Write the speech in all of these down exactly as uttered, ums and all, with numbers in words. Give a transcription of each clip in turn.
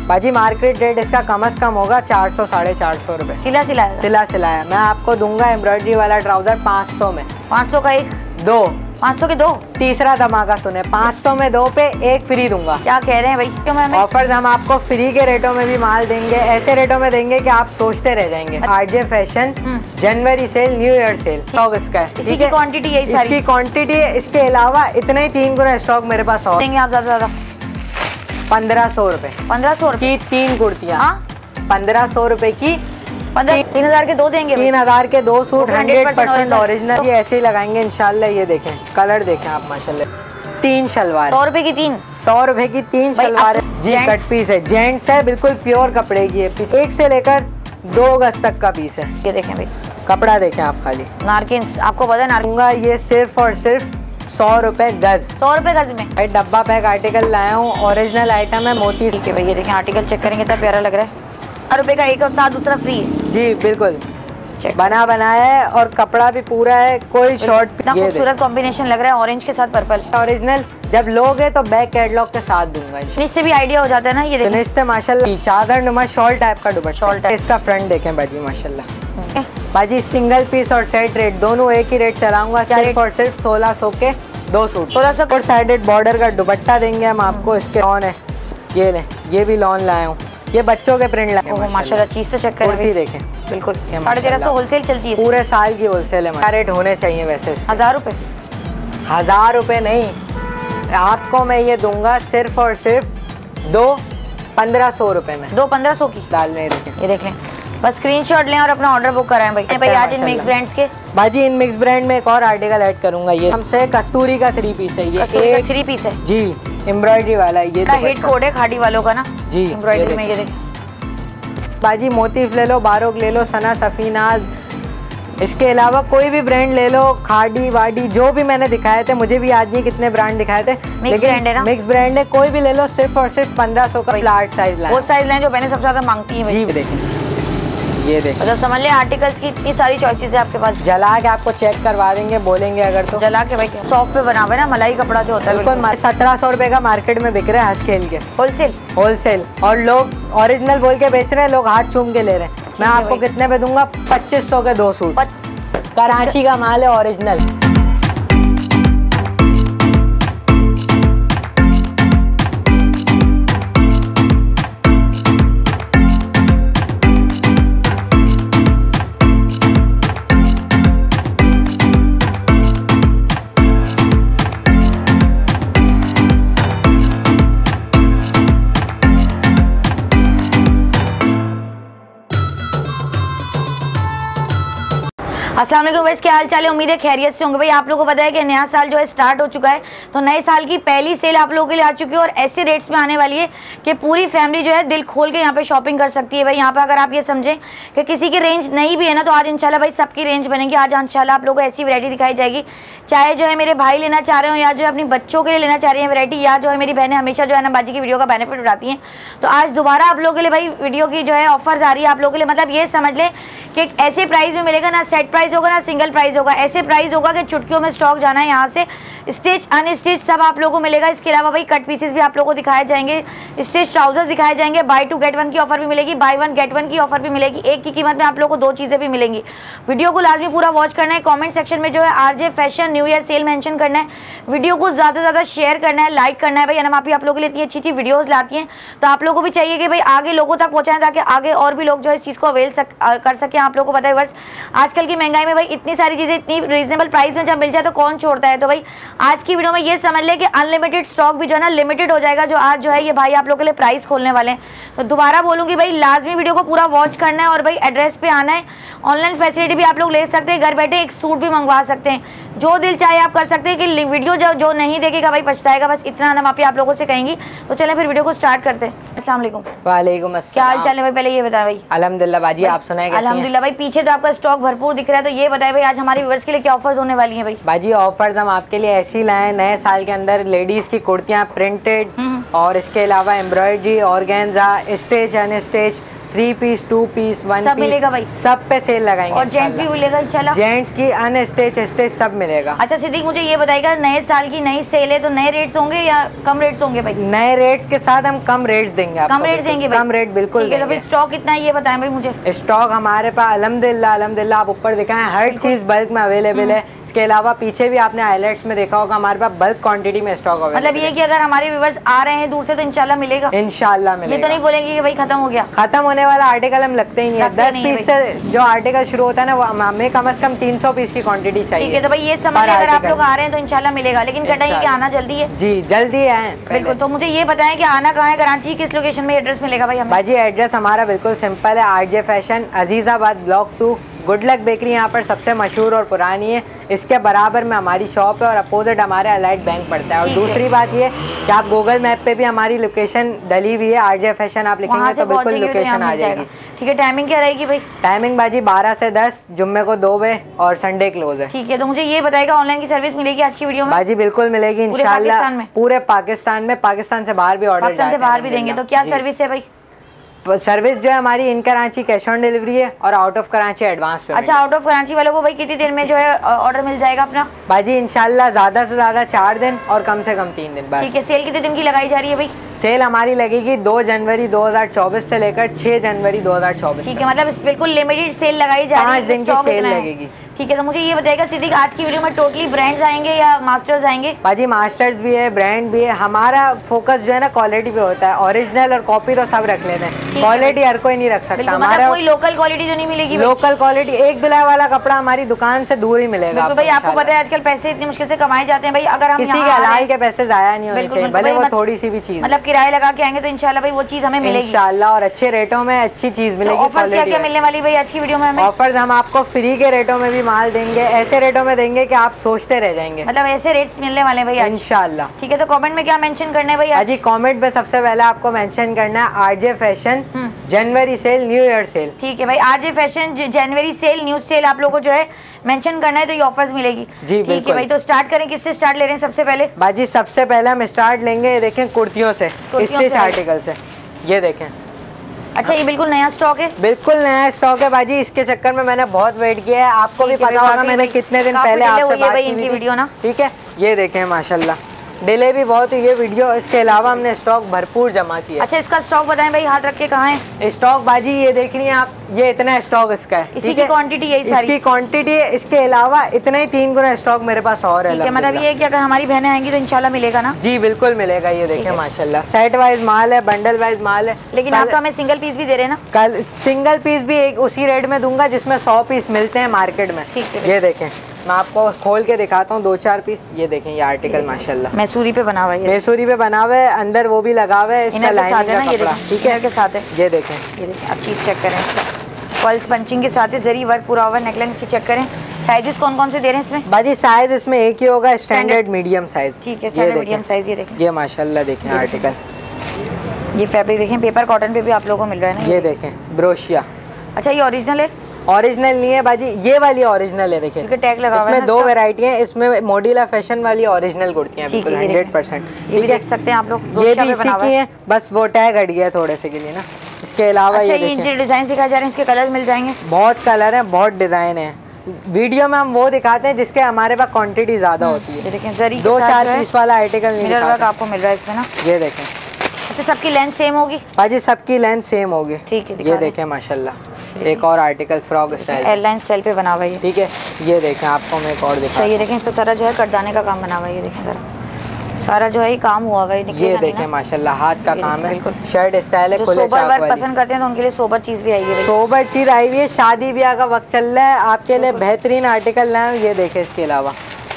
बाजी market rate इसका कम से कम होगा चार सौ साढ़े चार सौ रुपए। सिला सिलाया सिला सिलाया मैं आपको दूंगा एम्ब्रॉयडरी वाला ट्राउजर पाँच सौ में। पाँच सौ का एक, दो पाँच सौ के दो। तीसरा धमाका सुने, पाँच सौ में दो पे एक फ्री दूंगा। क्या कह रहे हैं भाई? क्यों मैम? ऑफर्स हम आपको फ्री के रेटों में भी माल देंगे, ऐसे रेटों में देंगे कि आप सोचते रह जाएंगे। RJ fashion January sale, new year sale stock इसका है। इसी की क्वांटिटी है सारी? इसकी क्वांटिटी है, इसके अलावा इतने ही तीन गुना स्टॉक मेरे पास और देंगे आप ज्यादा ज्यादा। पंद्रह सौ रुपए पंद्रह सौ की तीन कुर्तियाँ, पंद्रह सौ रुपए की पंद्रह तीन हजार के दो देंगे। तीन हजार के दो सूट हंड्रेड परसेंट ओरिजिनल, ये ऐसे ही लगाएंगे इंशाल्लाह। ये देखें कलर देखें आप माशाल्लाह। तीन शलवार सौ रुपए की तीन, सौ रुपए की तीन शलवार है जी। कट पीस है, जेंट्स है, बिल्कुल प्योर कपड़े की है पीस, एक से लेकर दो गज तक का पीस है। ये देखें भाई, कपड़ा देखें आप खाली। नारकिन आपको पता है दूंगा ये सिर्फ और सिर्फ सौ रुपए गज। सौ रुपए गज में भाई डब्बा पैक आर्टिकल लाया हूँ, ओरिजिनल आइटम है, मोती। ठीक है भाई, ये देखें आर्टिकल चेक करेंगे कितना प्यारा लग रहा है। रुपए का एक और साथ दूसरा फ्री है जी, बिल्कुल बना बनाया है और कपड़ा भी पूरा है, कोई शॉर्ट। खूबसूरत कॉम्बिनेशन लग रहा है, ऑरेंज के साथ पर्पल। ओरिजिनल जब लोगे तो बैक कैटलॉग के साथ दूंगा। इससे भी आइडिया हो जाता है ना। ये देखिए से माशाल्लाह चादर नुमा शॉल टाइप का दुपट्टा, शॉल टाइप। इसका फ्रंट देखें बाजी माशाल्लाह। बाजी सिंगल पीस और सेट रेट दोनों एक ही रेट चलाऊंगा, सिर्फ और सिर्फ सोलह सौ के दो सूट। सोलह सौ और साइडेड बॉर्डर का दुपट्टा देंगे हम आपको। इसके लॉन है, ये ले, ये भी लॉन लाए हूँ, ये बच्चों के प्रिंट लाए हैं माशाल्लाह। चीज तो चेक करें, कुर्ती देखें, बिल्कुल साढ़े तेरह सौ होलसेल चलती है, पूरे साल की होलसेल है। क्या रेट होने चाहिए वैसे? हजार रुपए। हजार रुपए नहीं, आपको मैं ये दूंगा सिर्फ और सिर्फ दो पंद्रह सौ रुपए में। दो पंद्रह सौ की दाल में देखें, ये देख लें, बस स्क्रीनशॉट लें और अपना ऑर्डर बुक कराएं भाई। भाई आज इन मिक्स ब्रांड्स के बाजी इन मिक्स ब्रांड में एक और आर्टिकल ऐड करूंगा। ये हमसे कस्तूरी का थ्री पीस है, ये एक थ्री पीस है जी, एम्ब्रॉयडरी वाला। ये हिट कोड है खाड़ी वालों का ना जी, एम्ब्रॉयडरी में। ये देख बाजी मोतीफ ले लो, बारोक ले लो, सना सफीनाज, इसके अलावा कोई भी ब्रांड ले लो, खाड़ी वाड़ी जो भी मैंने दिखाए थे, मुझे भी याद नहीं कितने ब्रांड दिखाए थे, लेकिन मिक्स ब्रांड है, कोई भी ले लो, सिर्फ और सिर्फ पंद्रह सौ का लार्ज साइज लाए। वो साइज लाइन जो मैंने सबसे ज्यादा मांगती है जी। देखें ये देखें, मतलब समझ लें आर्टिकल्स की इतनी सारी चॉइसेस है आपके पास। जला के आपको चेक करवा देंगे, बोलेंगे अगर तो जला के भाई सॉफ्ट पे बना हुआ है ना, मलाई कपड़ा जो होता है। बिल्कुल सत्रह सौ रुपए का मार्केट में बिक रहा है हंस खेल के, होलसेल होलसेल, और लोग ओरिजिनल बोल के बेच रहे हैं, लोग हाथ चूम के ले रहे हैं। मैं आपको कितने पे दूंगा? पच्चीस सौ के दो सूट, कराची का माल है ओरिजिनल। अस्सलाम वालेकुम गाइस, क्या हाल चाल है? उम्मीद है खैरियत से होंगे भाई। आप लोगों को पता है कि नया साल जो है स्टार्ट हो चुका है, तो नए साल की पहली सेल आप लोगों के लिए आ चुकी है और ऐसे रेट्स में आने वाली है कि पूरी फैमिली जो है दिल खोल के यहाँ पे शॉपिंग कर सकती है भाई। यहाँ पे अगर आप ये समझें कि किसी की रेंज नहीं भी है ना, तो आज इंशाल्लाह भाई सबकी रेंज बनेगी। आज इंशाल्लाह आप लोगों को ऐसी वैरायटी दिखाई जाएगी, चाहे जो है मेरे भाई लेना चाह रहे हो या जो है अपने बच्चों के लिए लेना चाह रही है वैरायटी, या जो है मेरी बहनें हमेशा जो है ना बाजी की वीडियो का बेनिफिट उठाती हैं। तो आज दोबारा आप लोगों के लिए भाई वीडियो की जो है ऑफर्स आ रही है आप लोगों के लिए। मतलब ये समझ लें कि ऐसे प्राइस में मिलेगा ना, सेट प्राइस होगा ना सिंगल प्राइस होगा, ऐसे प्राइस होगा कि चुटकियों में स्टॉक जाना है। यहाँ से स्टिच अनस्टिच सब आप लोगों को मिलेगा। इसके अलावा भाई कट पीसेस भी आप लोगों को दिखाए जाएंगे, स्टिच ट्राउजर्स दिखाए जाएंगे, बाय टू गेट वन की ऑफर भी मिलेगी, बाय वन गेट वन की ऑफर भी मिलेगी। एक की कीमत में आप लोगों को दो चीज़ें भी मिलेंगी। वीडियो को लाजमी पूरा वॉच करना है। कॉमेंट सेक्शन में जो है RJ fashion new year sale mention करना है, वीडियो को ज़्यादा से ज़्यादा शेयर करना है, लाइक करना है भाई। हम आप लोगों के लिए इतनी अच्छी अच्छी वीडियोज़ लाती हैं, तो आप लोगों को भी चाहिए कि भाई आगे लोगों तक पहुँचाएं, ताकि आगे और भी लोग जो है इस चीज़ को अवेल सक, कर सकें। आप लोगों को पता है वर्ष आजकल की महंगाई में भाई इतनी सारी चीज़ें इतनी रीजनेबल प्राइस में जब मिल जाए तो कौन छोड़ता है। तो भाई आज की वीडियो में ये समझ ले कि अनलिमिटेड स्टॉक भी जो है ना लिमिटेड हो जाएगा, जो आज जो है ये भाई आप लोगों के लिए प्राइस खोलने वाले हैं। तो दोबारा बोलूँगी भाई लाजमी वीडियो को पूरा वॉच करना है और भाई एड्रेस पे आना है। ऑनलाइन फैसिलिटी भी आप लोग ले सकते हैं, घर बैठे एक सूट भी मंगवा सकते हैं, जो दिल चाहे आप कर सकते हैं। कि वीडियो जो जो नहीं देखेगा भाई पछताएगा, बस इतना हम आप लोगों से कहेंगी। तो चलें फिर वीडियो को स्टार्ट करते हैं। अस्सलाम वालेकुम। वालेकुम अस्सलाम। क्या हाल चाल है भाई? पहले ये बताएं भाई। अल्हम्दुलिल्लाह बाजी, आप सुनाए? अल्हम्दुलिल्लाह भाई। पीछे तो आपका स्टॉक भरपूर दिख रहा है, तो ये बताएं भाई आज हमारे व्यूअर्स के लिए क्या ऑफर्स होने वाली हैं भाई? बाजी ऑफर्स हम आपके लिए ऐसी लाए नए साल के अंदर, लेडीज की कुर्तियाँ प्रिंटेड और इसके अलावा embroidery, organza, stage unstage, three piece, two piece, one सब पीस मिलेगा भाई, सब पे सेल लगाएंगे। और जेंट्स भी मिलेगा इंशाल्लाह, जेंट्स की अनस्टेच स्टेच सब मिलेगा। अच्छा सिद्दीक मुझे ये बताएगा, नए साल की नई सेल है तो नए रेट्स होंगे या कम रेट्स होंगे भाई? नए रेट्स के साथ हम कम रेट्स देंगे आपको, कम रेट देंगे भाई? कम रेट बिल्कुल देंगे। स्टॉक कितना है ये बताएं भाई मुझे। स्टॉक हमारे पास अल्हम्दुलिल्लाह अल्हम्दुलिल्लाह आप ऊपर दिखाएं, हर चीज बल्क में अवेलेबल है। इसके अलावा पीछे भी आपने हाइलाइट्स में देखा होगा हमारे पास बल्क क्वांटिटी में स्टॉक अवेलेबल। मतलब ये कि अगर हमारे व्यूअर्स आ रहे हैं दूर से तो इंशाल्लाह मिलेगा, इंशाल्लाह मिलेगा। ये तो नहीं बोलेंगे कि भाई खत्म हो गया, खत्म होने वाला आर्टिकल हम लगते ही नहीं है। दस पीस से जो आर्टिकल शुरू होता है ना, वो हमें कम से कम तीन सौ पीस की क्वांटिटी चाहिए। ठीक है, तो भाई ये समझ अगर आप लोग आ रहे हैं तो इंशाल्लाह मिलेगा, लेकिन कटाई के आना जल्दी है जी, जल्दी आए बिल्कुल। तो मुझे ये बताएं कि आना कहाँ है, कराची किस लोकेशन में एड्रेस मिलेगा भाई हमें? भाजी एड्रेस हमारा बिल्कुल सिंपल है, RJ fashion Azizabad block two, good luck bakery यहाँ पर सबसे मशहूर और पुरानी है। इसके बराबर में हमारी शॉप है और अपोजिट हमारे अलाइट बैंक पड़ता है। और दूसरी बात ये कि आप गूगल मैप पे भी हमारी लोकेशन डली हुई है, आरजे फैशन आप लिखेंगे तो बिल्कुल लोकेशन आ जाएगी। ठीक है, टाइमिंग क्या रहेगी भाई? टाइमिंग बाजी बारह से दस, जुम्मे को दो बजे और संडे क्लोज है। ठीक है, तो मुझे ये बताएगा ऑनलाइन की सर्विस मिलेगी आज की वीडियो में? बाजी बिल्कुल मिलेगी इंशाल्लाह, पूरे पाकिस्तान में, पाकिस्तान से बाहर भी ऑर्डर जाते हैं, बाहर भी देंगे। तो क्या सर्विस है भाई? सर्विस जो है हमारी in Karachi cash on delivery है और out of Karachi advance payment. अच्छा, आउट ऑफ कराची वालों को भाई कितनी देर में जो है ऑर्डर मिल जाएगा अपना? बाजी इंशाल्लाह ज्यादा से ज्यादा चार दिन और कम से कम तीन दिन बस। ठीक है, सेल कितने दिन की लगाई जा रही है भाई? सेल हमारी लगेगी दो जनवरी दो हज़ार चौबीस से लेकर छह जनवरी दो हज़ार चौबीस। ठीक है, मतलब बिल्कुल लिमिटेड सेल लगाई जा रही है, पाँच दिन की सेल लगेगी। ठीक है, तो मुझे ये बताएगा सिद्दीक आज की वीडियो में टोटली ब्रांड्स आएंगे या मास्टर्स आएंगे? बाजी मास्टर्स भी है, ब्रांड भी है। हमारा फोकस जो है ना क्वालिटी पे होता है, ओरिजिनल और कॉपी तो सब रख लेते हैं, क्वालिटी हर कोई नहीं रख सकता। हमारा कोई लोकल क्वालिटी तो नहीं मिलेगी? लोकल क्वालिटी एक धुलाई वाला कपड़ा हमारी दुकान से दूर ही मिलेगा। तो भाई आपको पता है आजकल पैसे इतनी मुश्किल से कमाए जाते हैं भाई, अगर हम किसी के हलाल के पैसे जाया नहीं होने चाहिए, भले वो थोड़ी सी भी चीज, मतलब किराया लगा के आएंगे तो इंशाल्लाह भाई वो चीज हमें मिलेगी इंशाल्लाह, और अच्छे रेटों में अच्छी चीज मिलेगी। ऑफर्स क्या क्या मिलने वाली भाई आज की वीडियो में हमें? ऑफर्स हम आपको फ्री के रेटों में भी माल देंगे, ऐसे रेटों में देंगे कि आप सोचते रह जाएंगे, मतलब ऐसे रेट्स मिलने वाले भाई इंशाल्लाह। ठीक है, तो कमेंट में क्या मेंशन करना है भाई? जी कमेंट पे सबसे पहले आपको मेंशन करना है RJ fashion January sale new year sale. ठीक है भाई, RJ fashion January sale new sale आप लोगों को जो है मेंशन करना है तो ये ऑफर्स मिलेगी। जी ठीक है भाई, तो स्टार्ट करें, किससे स्टार्ट ले रहे हैं सबसे पहले? बाजी सबसे पहले हम स्टार्ट लेंगे, ये देखें कुर्तियों से, स्टिच आर्टिकल से, ये देखें। अच्छा, ये बिल्कुल नया स्टॉक है? बिल्कुल नया स्टॉक है बाजी, इसके चक्कर में मैंने बहुत वेट किया है, आपको भी पता होगा मैंने कितने दिन पहले आपसे बात की थी वीडियो ना। ठीक है, ये देखें माशाल्लाह डिले भी बहुत हुई है वीडियो, इसके अलावा हमने स्टॉक भरपूर जमा किया। अच्छा, इसका स्टॉक बताएं भाई, हाथ रख के कहाँ है स्टॉक? बाजी ये देख रही हैं आप, ये इतना स्टॉक इसका है, इसी की क्वांटिटी है, इसकी क्वांटिटी है, इसके अलावा इतना ही तीन गुना स्टॉक मेरे पास और है। मतलब ये कि अगर हमारी बहनें आएंगी तो इंशाल्लाह मिलेगा ना? जी बिल्कुल मिलेगा। ये देखें माशाल्लाह सेट वाइज माल है, बंडल वाइज माल है। लेकिन आप हमें सिंगल पीस भी दे रहे हैं ना? कल सिंगल पीस भी एक उसी रेट में दूंगा जिसमें सौ पीस मिलते हैं मार्केट में। ये देखें, मैं आपको खोल के दिखाता हूँ दो चार पीस। ये देखें, ये आर्टिकल माशाल्लाह मैसूरी पे बना हुआ है, मैसूरी पे बना हुआ है, अंदर वो भी लगा हुआ है, इसका लाइनिंग का कपड़ा ठीक है के साथ है। ये देखें, ये देखें, आप चीज चेक करें, पल्स पंचिंग के साथ है, जरी वर्क पूरा हुआ, नेकलाइन की चेक करें। साइजेस कौन कौन से दे रहे हैं इसमें? बाजी साइज इसमें एक ही होगा, स्टैंडर्ड मीडियम साइज। ठीक है, स्टैंडर्ड मीडियम साइज। ये देखें, ये माशाल्लाह देखें आर्टिकल, ये फैब्रिक देखें, पेपर कॉटन पे भी आप लोगों को मिल रहा है ना। ये देखें ब्रोशिया। अच्छा, ये ओरिजिनल है? ओरिजिनल नहीं है बाजी, ये वाली ओरिजिनल है। देखिए टैग लगा हुआ है, इसमें दो वैरायटी हैं, इसमें मॉड्यूलर फैशन वाली ओरिजिनल कुर्तियां हैं बिल्कुल हंड्रेड परसेंट। ये भी देख सकते हैं आप लोग, ये भी इसी की है, बस वो टैग हट गया थोड़े से के लिए ना। इसके अलावा अच्छा, ये ये डिजाइन दिखाए जा रहे हैं, इसके कलर मिल जाएंगे? बहुत कलर है, बहुत डिजाइन है। वीडियो में हम वो दिखाते हैं जिसके हमारे पास क्वांटिटी ज्यादा होती है। देखें, जरी दो चार पीस वाला आर्टिकल नहीं दिखाते आपको मिल रहा है इसमें ना। ये देखें, अच्छा सबकी लेंथ सेम होगी? बाजी सबकी लेंथ सेम होगी। ठीक है, ये देखें माशाल्लाह एक और article frock style, airline style पे बना हुआ है। ठीक है, ये देखें आपको मैं एक और दिखा। ये देखें, इसका सारा जो है कटदाने का काम बना हुआ है। ये देखें जरा, सारा जो है काम हुआ हुआ है। ये देखें माशाल्लाह हाथ का काम है, शर्ट स्टाइल है, खुले चाक वाली। पसंद करते हैं तो उनके लिए सोबर चीज भी आई है, सोबर चीज आई हुई है। शादी ब्याह का वक्त चल रहा है, आपके लिए बेहतरीन आर्टिकल लाए। ये देखें, इसके अलावा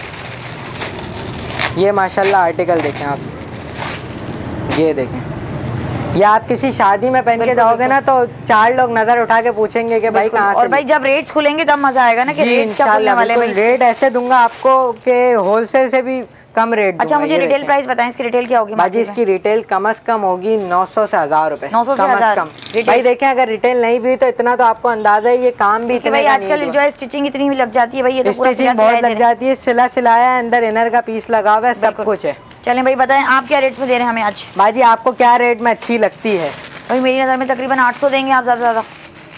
ये माशाल्लाह आर्टिकल देखें आप, ये देखें, ये आप किसी शादी में पहन के जाओगे ना तो चार लोग नजर उठा के पूछेंगे कि भाई कहाँ से। और भाई जब रेट्स खुलेंगे तब मजा आएगा ना कि रेट्स क्या खुलने वाले हैं। रेट ऐसे दूंगा आपको कि होलसेल से भी कम रेट। अच्छा मुझे रिटेल प्राइस बताएं, इसकी रिटेल क्या होगी? बाजी इसकी रिटेल कम से कम होगी नौ सौ से हजार रुपए। नौ सौ से हजार कम। भाई देखें, अगर रिटेल नहीं भी तो इतना तो आपको अंदाजा है, ये काम भी इतना। भाई आजकल जो है स्टिचिंग इतनी भी लग जाती है भाई, ये तो स्टिचिंग बहुत लग जाती है, सिला सिलाया अंदर इनर का पीस लगा हुआ है, सब कुछ है। चलें भाई बताएं आप क्या रेट्स में दे रहे हैं हमें आज? बाजी आपको क्या रेट में अच्छी लगती है भाई मेरी नज़र में तकरीबन आठ सौ देंगे आप ज़्यादा ज़्यादा।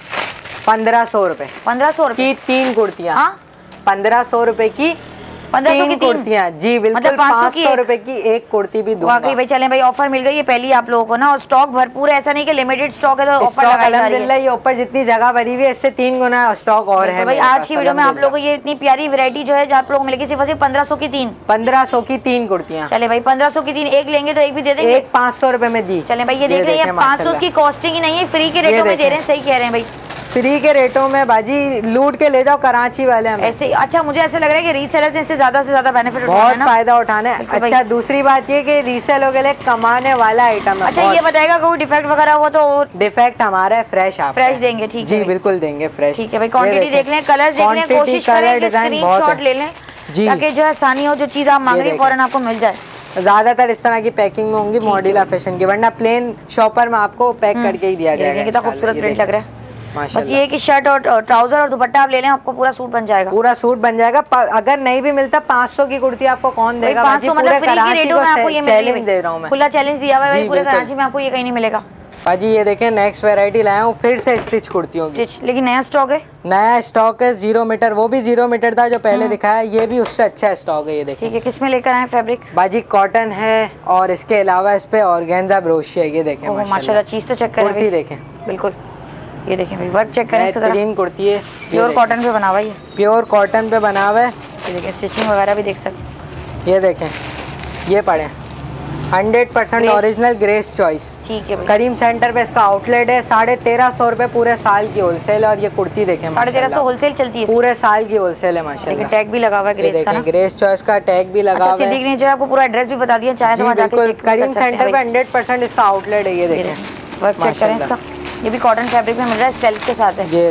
पंद्रह सौ रुपए पंद्रह सौ रुपए की तीन कुर्तियाँ। हाँ पंद्रह सौ रुपए की पंद्रह सौ की तीन कुर्तियाँ जी बिल्कुल। मतलब पाँच सौ रुपए की एक कुर्ती भी दूंगा। वाकई भाई चलें भाई ऑफर मिल गई है पहली आप लोगों को ना, और स्टॉक भरपूर है, ऐसा नहीं कि लिमिटेड स्टॉक है तो ऑफर लगाई जा रही है। ये ऊपर जितनी जगह भरी हुई है इससे तीन गुना स्टॉक और है भाई। आज की वीडियो में आप लोगों को ये इतनी प्यारी वैरायटी जो है जो आप लोगों को मिलेगी सिर्फ सिर्फ पंद्रह सौ की तीन पंद्रह सौ की तीन कुर्तियाँ। चले भाई पंद्रह सौ की तीन, एक लेंगे तो एक भी दे देंगे। एक पाँच सौ रुपए में दी। चले भाई ये देख रहे हैं पाँच सौ की कॉस्टिंग ही नहीं है, फ्री के रेटों में दे रहे हैं। सही कह रहे हैं भाई, फ्री के रेटों में बाजी लूट के ले जाओ कराची वाले हमें ऐसे। अच्छा मुझे ऐसा लग रहा है कि रीसेलर्स इससे ज्यादा से ज्यादा बेनिफिट उठाना है ना, बहुत फायदा उठाना है। अच्छा दूसरी बात ये कि रीसेलर के लिए कमाने वाला आइटम है। अच्छा ये बताएगा कोई डिफेक्ट वगैरह हुआ तो? डिफेक्ट हमारा है फ्रेश, आप फ्रेश देंगे। ठीक है जी बिल्कुल देंगे फ्रेश। ठीक है भाई, क्वांटिटी देख लें, कलर देख लें, कोशिश करें कि स्क्रीनशॉट ले लें ताकि जो आसानी हो, जो चीज आप मांग रही है फौरन आपको मिल जाए। ज्यादातर इस तरह की पैकिंग में होंगी मॉड्यूलर फैशन की, वरना प्लेन शॉपर में आपको पैक करके ही दिया जाएगा। कितना खूबसूरत प्रिंट लग रहा है। बस ये कि शर्ट और ट्राउजर और दुपट्टा आप ले लें, आपको पूरा सूट बन जाएगा। पूरा सूट बन जाएगा। अगर नहीं भी मिलता पाँच सौ की कुर्ती आपको कौन देगा? पाँच सौ मतलब फ्री के रेटों में आपको ये चैलेंज दे रहा हूँ मैं, खुला चैलेंज दिया हुआ है पूरे कराची में, आपको ये कहीं नहीं मिलेगा। बाजी ये देखें नेक्स्ट वैरायटी लाया हूँ फिर से स्टिच कुर्तियों की। स्टिच लेकिन नया स्टॉक है, नया स्टॉक है। जीरो मीटर, वो भी जीरो मीटर था जो पहले दिखाया, ये भी उससे अच्छा स्टॉक है। ये देखिए ठीक है, किस में लेकर आए फैब्रिक? बाजी कॉटन है और इसके अलावा इस पे ऑर्गेन्जा ब्रोशिया। ये देखें माशाल्लाह, चीज तो चेक करें, कुर्ती देखें बिल्कुल। ये देखें भाई वर्क चेक करें, बेहतरीन कुर्ती है, प्योर कॉटन पे बना हुआ है। प्योर कॉटन पे बना हुआ है। ये देखें स्टिचिंग वगैरह भी देख सकते। ये देखें, ये पढ़ें hundred percent original Grace Choice. ठीक है भाई, करीम सेंटर पे इसका आउटलेट है। साढ़े तेरह सौ रुपए पूरे साल की होलसेल। और ये कुर्ती देखें साढ़े तेरह सौ होलसेल चलती है, पूरे साल की होलसेल है माशाल्लाह। टैग भी लगा हुआ है ग्रेस का ना, ग्रेस चॉइस का टैग भी लगा हुआ है। सिद्दीक ने जो है आपको पूरा एड्रेस भी बता दिया, चाहे तो वहां जाके चेक कर सकते हैं। करीम सेंटर पे हंड्रेड परसेंट इसका आउटलेट है। ये देखें वर्क चेक करें इसका, ये भी कॉटन फैब्रिक में मिल रहा है, सेल्फ के साथ है। ये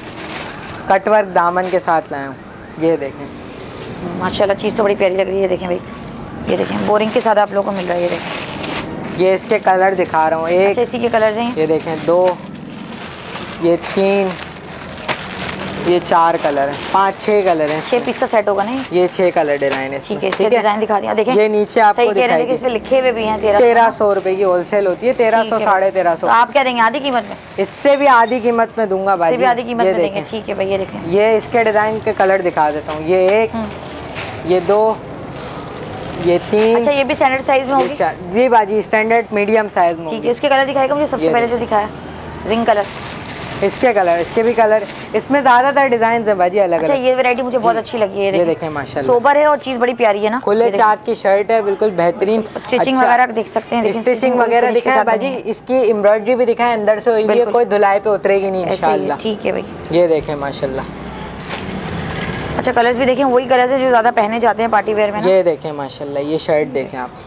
देखें कटवर्क दामन के साथ लाया हूँ। ये देखें माशाल्लाह, चीज़ तो बड़ी प्यारी लग रही है। देखें भाई, ये देखें बोरिंग के साथ आप लोगों को मिल रहा है। ये देखें, ये इसके कलर दिखा रहा हूँ। एक इसी के कलर हैं, ये देखें दो, ये तीन, ये चार कलर हैं, पाँच छः कलर हैं। छः पीस का सेट होगा नहीं? ये छः कलर डिजाइन है। ठीक है, इसके डिजाइन दिखा दिया। देखें ये नीचे आपको दिखाई इस पे लिखे हुए भी हैं तेरह सौ रुपए की होलसेल होती है। तेरह सौ साढ़े तेरह सौ। आप क्या देंगे आधी कीमत में? इससे भी आधी कीमत में दूंगा भाई, आधी कीमत में देंगे। ठीक है भाई, ये देखें, ये इसके डिजाइन के कलर दिखा देता हूँ। ये एक, ये दो, ये तीन। अच्छा ये भी स्टैंडर्ड साइज में होगी? जी बाजी स्टैंडर्ड मीडियम साइज में। ठीक है, इसके कलर दिखाएगा मुझे सबसे पहले जो दिखाया जिंक कलर। इसके कलर, इसके भी कलर, इसमें ज्यादातर डिजाइन है बाजी अलग अलग। अच्छा ये वैरायटी मुझे बहुत अच्छी लगी है। ये देखें माशाल्लाह, सोबर है और चीज बड़ी प्यारी है ना। खुले चाक की शर्ट है, बिल्कुल बेहतरीन। स्टिचिंग वगैरह देख सकते हैं, स्टिचिंग वगैरह दिखाया बाजी, इसकी एम्ब्रॉयडरी भी दिखाया, अंदर से हुई हुई है, कोई धुलाई पे उतरेगी नहीं इंशाल्लाह। ठीक है भाई, ये देखें माशाल्लाह। अच्छा कलर्स भी देखें, वही कलर्स है जो ज्यादा पहने जाते हैं पार्टी वेयर में ना। ये देखें माशाल्लाह, ये शर्ट देखें आप।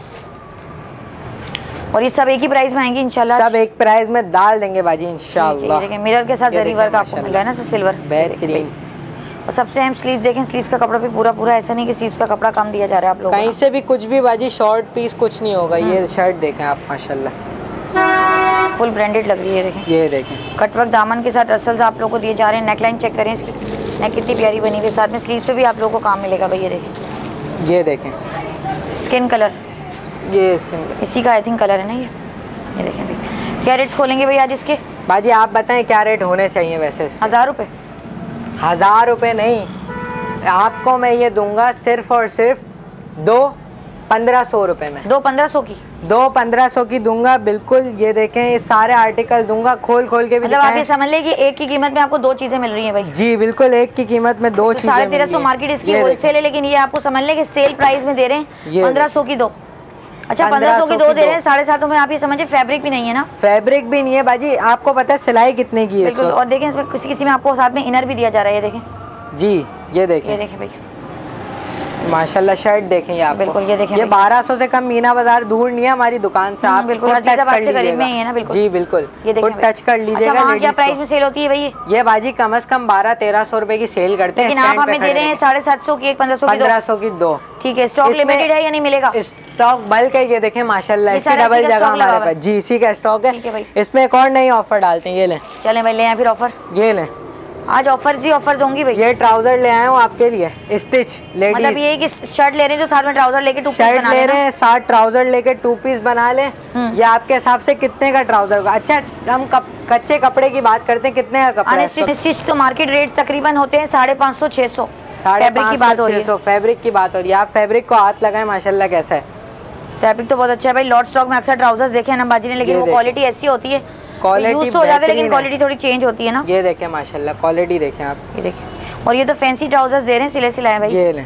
और ये सब एक ही प्राइस में आएंगी इंशाल्लाह? सब एक प्राइस में डाल देंगे बाजी इंशाल्लाह। देखिए मिरर के साथ जरी वर्क आपको मिल रहा है ना, इसमें सिल्वर बेहतरीन। और सबसे अहम स्लीव्स देखें, स्लीव्स का कपड़ा भी पूरा पूरा, ऐसा नहीं कि स्लीव्स का कपड़ा कम दिया जा रहा है आप लोगों को। कहीं से भी कुछ भी बाजी शॉर्ट पीस कुछ नहीं होगा। ये शर्ट देखें आप माशाल्लाह, फुल ब्रांडेड लग रही है। देखें ये देखें कटवर्क दामन के साथ रसल्स आप लोगों को दिए जा रहे हैं। नेकलाइन चेक करें इसकी, नेक कितनी प्यारी बनी हुई, साथ में स्लीव्स पे भी आप लोगों को काम मिलेगा भाई। ये देखें, ये देखें स्किन कलर, ये स्किन इसी का आई थिंक कलर है ना ये। ये देखें भाई, क्या रेट्स खोलेंगे भाई आज इसके? बाजी आप बताएं क्या रेट होने चाहिए वैसे? हज़ार रुपये? हज़ार रुपये नहीं, आपको मैं ये दूंगा सिर्फ और सिर्फ दो पंद्रह सौ रुपये में। दो पंद्रह सौ की? दो पंद्रह सौ की दूंगा बिल्कुल। ये देखें, ये सारे आर्टिकल दूंगा, खोल खोल के भी मतलब आप ये समझ लें कि एक की कीमत में आपको दो चीजें मिल रही हैं भाई। जी बिल्कुल, एक की कीमत में दो चीजें। साढ़े तेरह सौ मार्केट इसकी होलसेल है, लेकिन ये आपको समझ लें कि सेल प्राइस में दे रहे हैं पंद्रह सौ की दो। अच्छा पंद्रह सौ की दो दे रहे हैं, साढ़े सात में आप ये समझे फैब्रिक भी नहीं है ना? फैब्रिक भी नहीं है बाजी। आपको पता है सिलाई कितने की है? और देखें इसमें किसी किसी में आपको साथ में इनर भी दिया जा रहा है। ये देखें जी, ये देखें, ये देखें भाई माशाल्लाह। शर्ट देखें ये आपको, बिल्कुल ये देखें, ये बारह सौ से कम मीना बाजार दूर नहीं है हमारी दुकान से। आप बिल्कुल टच कर लीजिएगा। जी बिल्कुल, टच कर लीजिएगा। अच्छा, क्या प्राइस में सेल होती है भाई? ये बाजी कम से कम बारह तेरह सौ रुपए की सेल करते हैं, लेकिन आप हमें दे रहे हैं साढ़े सात सौ की एक, पंद्रह सौ की पंद्रह सौ की दो। ठीक है, स्टॉक लिमिटेड है या नहीं मिलेगा? स्टॉक बल्क है। ये देखें माशाल्लाह, इसकी डबल जगह हमारे पास। जी इसी का स्टॉक है। इसमें एक और नई ऑफर डालते हैं, ये लें। चलें भाई ले आए फिर ऑफर, ये लें आज ऑफर्स ही ऑफर्स होंगी भाई। ये ट्राउजर ले आया हूँ आपके लिए, स्टिच लेडीज। मतलब ये कि शर्ट ले रहे हैं जो साथ में ट्राउजर लेके टू पीस शर्ट बना ले रहे हैं, साथ ट्राउजर लेके टू पीस बना ले। ये आपके हिसाब से कितने का ट्राउजर होगा? अच्छा हम कप, कच्चे कपड़े की बात करते हैं, कितने का कपड़ा है? स्टिच तो मार्केट रेट तकरीबन होते हैं साढ़े पाँच सौ छह सौ। साढ़े पाँच सौ छह सौ फैब्रिक की बात हो रही है। आप फैब्रिक को हाथ लगाए, माशाल्लाह कैसा है फैब्रिक, तो बहुत अच्छा है भाई। लॉट स्टॉक में अक्सर ट्राउजर्स देखे ना बाजी ने, लेकिन वो क्वालिटी ऐसी होती है, क्वालिटी तो हो जाता है लेकिन क्वालिटी थोड़ी चेंज होती है ना। ये देखें माशाल्लाह क्वालिटी देखें आप, ये देखें। और ये तो फैंसी ट्राउजर्स दे रहे हैं, सिले सिलाए भाई। ये लें,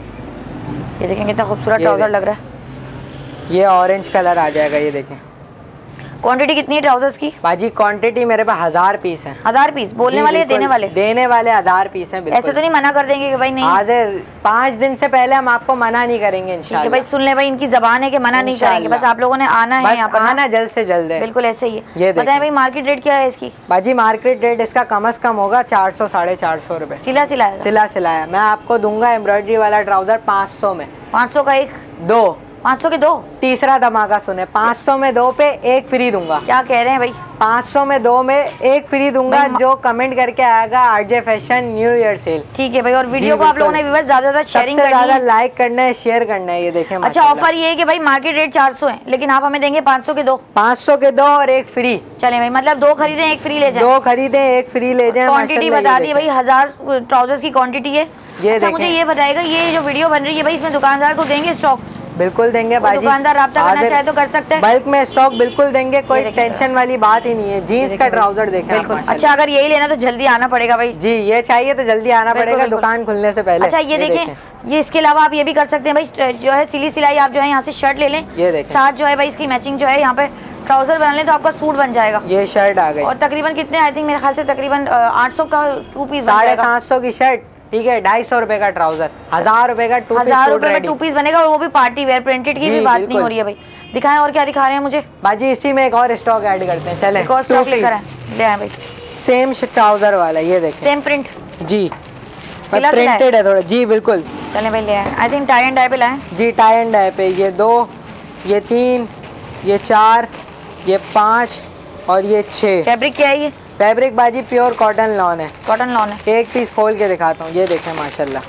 ये देखें कितना खूबसूरत ट्राउजर लग रहा है। ये ऑरेंज कलर आ जाएगा। ये देखें क्वांटिटी कितनी है ट्राउजर्स की? बाजी क्वांटिटी मेरे पास हजार पीस है। हजार पीस बोलने वाले देने वाले? देने वाले हजार पीस हैं। ऐसे तो नहीं मना कर देंगे कि भाई नहीं? आज पाँच दिन से पहले हम आपको मना नहीं करेंगे इंशाल्लाह। भाई सुन ले भाई, इनकी जबान है कि मना नहीं करेंगे, बस आप लोगों ने आना है यहाँ पर, आना जल्द से जल्द है। बिल्कुल ऐसे ही है। ये बताएं भाई मार्केट रेट क्या है इसकी? बाजी मार्केट रेट इसका कम से कम होगा चार सौ साढ़े चार सौ रुपए। सिला सिलाया? सिला सिलाया। मैं आपको दूंगा एम्ब्रॉयडरी वाला ट्राउजर पाँच सौ में। पाँच सौ का एक? दो। पाँच सौ के दो? तीसरा धमाका सुने, पाँच सौ में दो पे एक फ्री दूंगा। क्या कह रहे हैं भाई? पाँच सौ में दो में एक फ्री दूंगा जो कमेंट करके आएगा RJ fashion new year sale. ठीक है भाई। और वीडियो को आप लोगों ने व्यूअर्स ज्यादा ज्यादा शेयरिंग करनी है, ज्यादा लाइक करना है, शेयर करना है। ये देखें अच्छा ऑफर ये है कि भाई मार्केट रेट चार सौ है, लेकिन आप हमें देंगे पाँच सौ के दो। पाँच सौ के दो और एक फ्री। चले भाई, मतलब दो खरीदे एक फ्री ले जाए। दो खरीदे एक फ्री ले जाए। क्वांटिटी बता दी भाई, हजार ट्राउजर्स की क्वांटिटी है। अच्छा मुझे ये बताएगा, ये जो वीडियो बन रही है भाई, इसमें दुकानदार को देंगे स्टॉक? बिल्कुल देंगे बाजी, दुकानदार राब्ता करना चाहे तो कर सकते हैं। बल्क में स्टॉक बिल्कुल देंगे, कोई टेंशन वाली बात ही नहीं है। जीन्स का ट्राउजर देखें आप माशाल्लाह। अच्छा अगर यही लेना तो जल्दी आना पड़ेगा भाई। जी ये चाहिए तो जल्दी आना पड़ेगा दुकान खुलने से पहले। अच्छा ये देखें, ये इसके अलावा आप ये भी कर सकते हैं भाई, जो है सिली सिलाई आप जो है यहाँ से शर्ट ले लें, ये देखें साथ जो है भाई इसकी मैचिंग जो है यहाँ पे ट्राउजर बना लें तो आपका सूट बन जाएगा। ये शर्ट आ गई। और तकरीबन कितने, आई थिंक मेरे ख्याल से तकरीबन आठ सौ का टू पीस, साढ़े सात सौ की शर्ट, ठीक है, ढाई सौ रुपए का ट्राउजर, हजार रुपए का टू पीस, हजार रुपए में टू पीस बनेगा। और वो भी पार्टी वेयर, प्रिंटेड की भी बात नहीं हो रही है भाई। दिखाएं और क्या दिखा रहे हैं मुझे बाजी? इसी में एक और स्टॉक ऐड करते हैं, चले स्टॉक लेकर ले आए भाई। सेम ट्राउजर वाला, ये देखें सेम प्रिंट जी, प्रिंटेड है थोड़ा जी बिल्कुल। चले भाई ले आए, I think tie and dye पे लाए जी, टाई एंड डाई पे। ये दो, ये तीन, ये चार, ये पाँच और ये छः। फैब्रिक क्या है ये? फैब्रिक बाजी प्योर कॉटन लॉन है। कॉटन लॉन है। एक पीस खोल के दिखाता हूँ, ये देखें माशाल्लाह,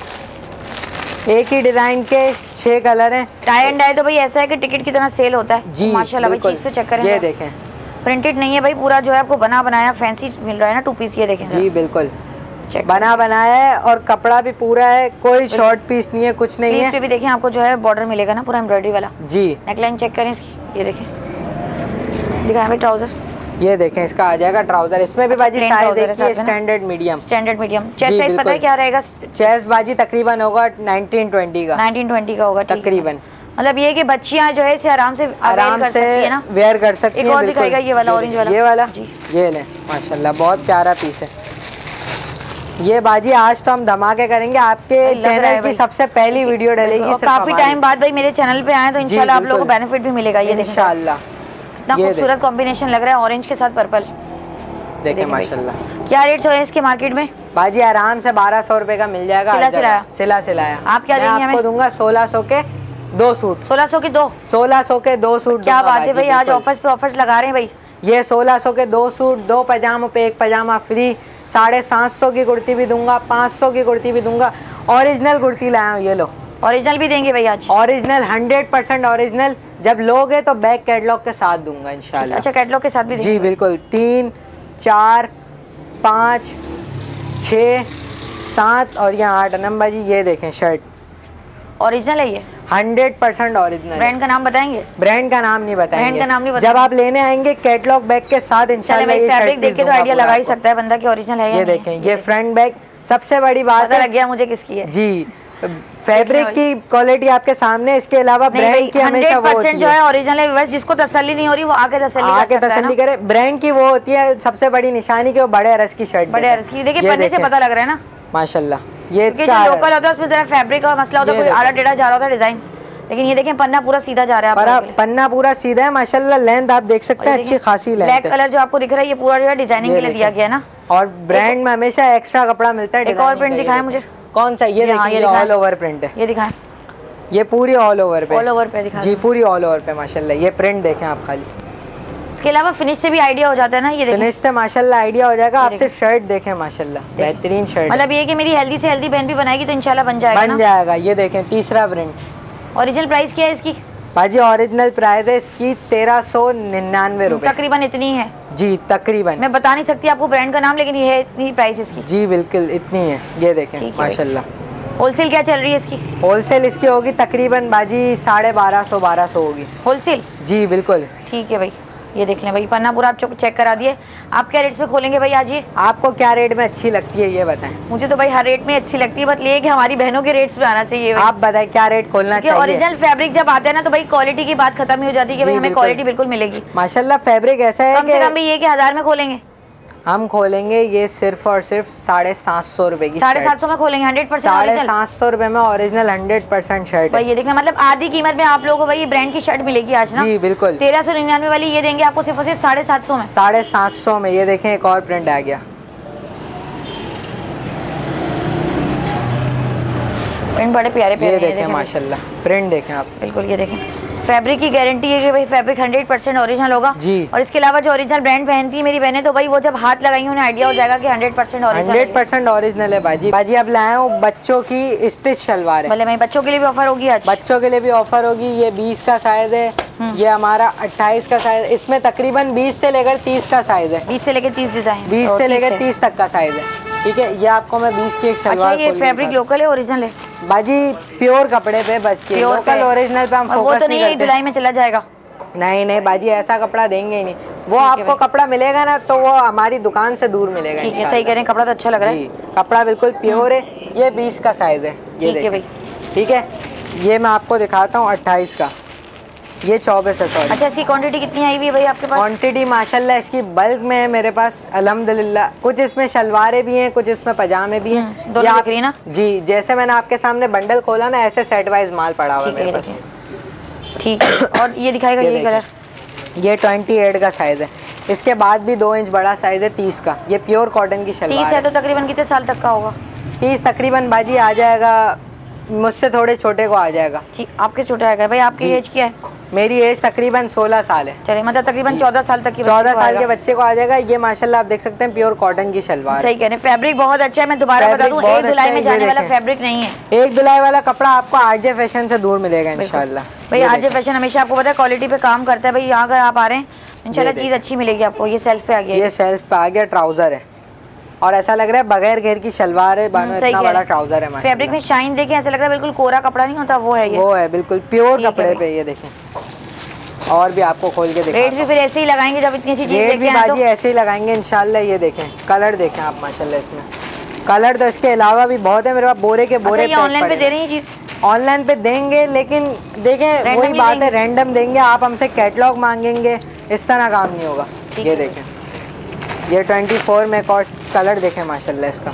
एक ही डिजाइन के छह कलर हैं। टाई एंड डाई तो भाई ऐसा है कि टिकट की तरह सेल होता है जी माशाल्लाह भाई। चीज तो चेक करें, ये देखें प्रिंटेड नहीं है भाई, पूरा जो है आपको बना बनाया फैंसी मिल रहा है ना टू पीस। ये देखें जी बिल्कुल बना बनाया है और कपड़ा भी पूरा है, कोई शॉर्ट पीस नहीं है, कुछ नहीं है। इस पे भी देखें आपको जो है बॉर्डर मिलेगा ना पूरा एम्ब्रॉयडरी वाला जी। नेकलाइन चेक करें इसकी, ये देखें, दिखाएं भाई ट्राउजर, ये देखें इसका आ जाएगा ट्राउजर। इसमें भी बाजी साइज एक ही है, standard medium. Standard medium. Chest size पता है क्या रहेगा? चेस्ट बाजी तकरीबन होगा नाइनटीन ट्वेंटी का। नाइनटीन ट्वेंटी का होगा तकरीबन। मतलब ये कि बच्चियां जो है इसे आराम से आराम कर से सकती है ना, वेयर कर सकती हैं। एक और दिखाएगा ये वाला ऑरेंज वाला, ये वाला जी। ये ले माशाल्लाह बहुत प्यारा पीस है ये बाजी। आज तो हम धमाके करेंगे, आपके चैनल की सबसे पहली वीडियो डलेगी। काफी टाइम बाद भाई मेरे चैनल पे आए तो इंशाल्लाह आप लोगों को बेनिफिट भी मिलेगा। ये इंशाल्लाह इतना खूबसूरत कॉम्बिनेशन लग रहा है ऑरेंज के साथ पर्पल। देखें माशाल्लाह। क्या रेट्स है इसके मार्केट में? बाजी आराम से बारह सौ रुपए का मिल जाएगा। सिला सिलाया? सिला सिलाया। आप क्या देंगे? आपको दूंगा सोलह सौ के दो सूट। सोलह सौ के दो? सोलह सौ के दो सूट। क्या बात है भाई, आज ऑफर्स पे ऑफर्स लगा रहे हैं भाई। ये सोलह सौ के दो सूट, दो पजामों पे एक पजामा फ्री। साढ़े सात सौ की कुर्ती भी दूंगा, पाँच सौ की कुर्ती भी दूंगा। ओरिजिनल कुर्ती लाया हूँ, ये लो। ओरिजिनल भी देंगे भाई आज? Original, hundred percent original. जब लोगे तो बैक कैटलॉग के साथ दूंगा इंशाल्लाह। अच्छा कैटलॉग के साथ भी जी बिल्कुल। तीन, चार, पाँच, छः, सात और यहाँ आठ नंबर जी। ये देखें शर्ट ओरिजिनल है ये, हंड्रेड परसेंट ओरिजिनल। ब्रांड का नाम बताएंगे? ब्रांड का नाम नहीं बताएंगे। ब्रांड का नाम नहीं बताएंगे। जब आप लेने आएंगे कैटलॉग बैग के साथ इंशाल्लाह ये फैब्रिक देख के तो आइडिया लगा ही सकता है बंदा कि ओरिजिनल है या ये देखें ये फ्रंट बैग सबसे बड़ी बात पता लग गया मुझे किसकी है जी। फैब्रिक की क्वालिटी आपके सामने, इसके अलावा ब्रांड की हमेशा वो होती है जो है ओरिजिनल है। बस जिसको तसल्ली नहीं हो रही वो आके तसल्ली आके तसल्ली करे। ब्रांड की वो होती है सबसे बड़ी निशानी कि वो बड़े अरस की शर्ट, बड़े अरस की। देखिए पन्ने से पता लग रहा है ना माशाल्लाह। ये जो लोकल होता है उसमें जरा फैब्रिक का मसला होता है, कोई आड़ा टेढ़ा जा रहा होता है डिजाइन, लेकिन ये देखें पन्ना पूरा सीधा जा रहा है। पन्ना पूरा सीधा है माशाल्लाह। लेंथ आप देख सकते हैं अच्छी खासी लेंथ है। ब्लैक कलर जो आपको दिख रहा है ये पूरा जो है डिजाइनिंग के लिए दिया गया है ना। और ब्रांड में हमेशा एक्स्ट्रा कपड़ा मिलता है। एक और प्रिंट दिखाएं मुझे। कौन सा? ये देखिए ये ऑल ओवर प्रिंट है। ये दिखाएं, ये पूरी ऑल ओवर पे, ऑल ओवर पे दिखा जी पूरी ऑल ओवर पे माशाल्लाह। ये प्रिंट देखें आप खाली, इसके अलावा फिनिश से भी आइडिया हो जाता है ना, ये देखिए फिनिश से माशाल्लाह आइडिया हो जाएगा। आप सिर्फ शर्ट देखें माशाल्लाह, बेहतरीन शर्ट। मतलब ये कि मेरी हेल्दी से हेल्दी बहन भी बनाएगी तो इंशाल्लाह बन जाएगा बन जाएगा। ये देखें तीसरा प्रिंट। ओरिजिनल प्राइस क्या है इसकी बाजी? ओरिजिनल प्राइस है इसकी तेरह सौ निन्यानवे रुपए, तकरीबन इतनी है जी, तकरीबन। मैं बता नहीं सकती आपको ब्रांड का नाम, लेकिन ये है इतनी प्राइस इसकी जी बिल्कुल इतनी है। ये देखें माशाल्लाह। होलसेल क्या चल रही है इसकी? होलसेल इसकी होगी तकरीबन बाजी साढ़े बारह सौ बारह सौ होगी होलसेल। जी बिल्कुल ठीक है भाई, ये देख लें भाई, पन्ना पूरा आप चेक करा दिए। आप क्या रेट्स पे खोलेंगे भाई आज ये? आपको क्या रेट में अच्छी लगती है ये बताएं। मुझे तो भाई हर रेट में अच्छी लगती है, बट ये कि हमारी बहनों के रेट्स पे आना चाहिए। आप बताएं क्या रेट खोलना चाहिए? ओरिजिनल फैब्रिक जब आता है ना तो भाई क्वालिटी की बात खत्म ही हो जाती है कि भाई हमें क्वालिटी बिल्कुल मिलेगी। माशाल्लाह फैब्रिक ऐसा है कम से कम भी ये कि हजार में खोलेंगे हम खोलेंगे ये सिर्फ और सिर्फ साढ़े सात सौ रुपए की। साढ़े सात सौ में खोलेंगे हंड्रेड परसेंट साढ़े सात सौ रुपए में ओरिजिनल हंड्रेड परसेंट शर्ट भाई। ये देखना मतलब आधी कीमत में आप लोगों को भाई ब्रांड की शर्ट मिलेगी आज ना। जी बिल्कुल। तेरह सौ निन्यानवे वाली ये देंगे आपको सिर्फ और सिर्फ साढ़े सात सौ में। साढ़े सात सौ में। ये देखें एक और प्रिंट आ गया। प्रिंट बड़े प्यारे प्यारे ये देखें माशाल्लाह, प्रिंट देखें आप। बिल्कुल ये देखें, फैब्रिक की गारंटी है कि भाई फैब्रिक हंड्रेड परसेंट ओरिजिनल होगा जी। और इसके अलावा जो ओरिजिनल ब्रांड पहनती है मेरी बहनें तो भाई वो जब हाथ लगाएंगी उन्हें आइडिया हो जाएगा कि hundred percent original hundred percent original है बाजी। बाजी अब लाए हूँ बच्चों की स्टिच शलवार है। भले मैं बच्चों के लिए भी ऑफर होगी आज। बच्चों के लिए भी ऑफर होगी। ये बीस का साइज है, ये हमारा अट्ठाईस का साइज। इसमें तकरीबन बीस से लेकर तीस का साइज है। बीस से लेकर तीस डिजाइन, बीस से लेकर तीस तक का साइज है। ठीक है, ये आपको मैं बीस की एक शलवार। अच्छा, ये फैब्रिक लोकल है ओरिजिनल है बाजी? प्योर कपड़े पे बस के लोकल ओरिजिनल पे हम फोकस नहीं करते। धुलाई में चला जाएगा? नहीं नहीं बाजी, ऐसा कपड़ा देंगे ही नहीं। वो आपको कपड़ा मिलेगा ना तो वो हमारी दुकान से दूर मिलेगा। ठीक है, सही कह रहे हैं, कपड़ा तो अच्छा लग रहा है। कपड़ा बिल्कुल प्योर है। ये बीस का साइज है। ये देखिए, ठीक है। ये मैं आपको दिखाता हूँ अट्ठाईस का, ये चौबीस है सॉरी। अच्छा, इसकी क्वांटिटी कितनी आई हुई है भाई आपके पास? क्वांटिटी माशाल्लाह इसकी बल्क में है मेरे पास अल्हम्दुलिल्लाह। कुछ इसमें शलवारें भी हैं, कुछ इसमें पजामे भी हैं। दोनों दिख रही है ना? जी, जैसे मैंने आपके सामने बंडल खोला ना ऐसे सेट वाइज माल पड़ा हुआ है मेरे पास। ठीक है, और ये दिखाएगा ये कलर। ये अट्ठाईस का साइज है। इसके बाद भी दो इंच बड़ा साइज है तीस का। ये प्योर कॉटन की शलवार तीस है तो तकरीबन कितने साल तक का होगा? तीस तकरीबन बाजी आ जाएगा, मुझसे थोड़े छोटे को आ जाएगा। ठीक, आपके छोटे आएगा भाई। आपकी एज क्या है? मेरी एज तकरीबन सोलह साल है। चलिए, मतलब तकरीबन चौदह साल तक की चौदह साल के बच्चे को आ जाएगा। ये माशाल्लाह आप देख सकते हैं प्योर कॉटन की शलवार। सही कह रहे हैं, फैब्रिक बहुत अच्छा है। मैं दोबारा बता दूं, एक धुलाई में जाने वाला फैब्रिक नहीं है। एक धुलाई वाला कपड़ा आपको आरजे फैशन से दूर मिलेगा इंशाल्लाह। भाई आरजे फैशन हमेशा आपको पता है क्वालिटी पे काम करता है भाई। यहाँ अगर आप आ रहे हैं इंशाल्लाह चीज अच्छी मिलेगी आपको। ये सेल्फ पे आ गया, ये सेल्फ पे आ गया, ट्राउजर है और ऐसा लग रहा है बगैर घेर की शलवार है। बानो इतना बड़ा ट्राउजर है। फैब्रिक में शाइन देखें, ऐसा लग रहा है बिल्कुल कोरा कपड़ा नहीं होता, वो है ये। वो है बिल्कुल प्योर कपड़े पे। ये देखें, और भी आपको खोल के दिखाता हूं। रेट भी फिर ऐसे ही लगाएंगे जब इतनी अच्छी चीज रेट भी बाजी तो? ऐसे ही लगाएंगे इंशाल्लाह। ये देखें कलर देखें आप माशाल्लाह, इसमें कलर तो इसके अलावा भी बहुत है मेरे पास। बोरे के बोरे। अच्छा, ऑनलाइन पे दे रही है चीज? ऑनलाइन पे देंगे, लेकिन देखें वही बात है, रैंडम देंगे। आप हमसे कैटलॉग मांगेंगे, इस तरह काम नहीं होगा। ये देखें, ये चौबीस में एक और कलर देखें माशाल्लाह इसका।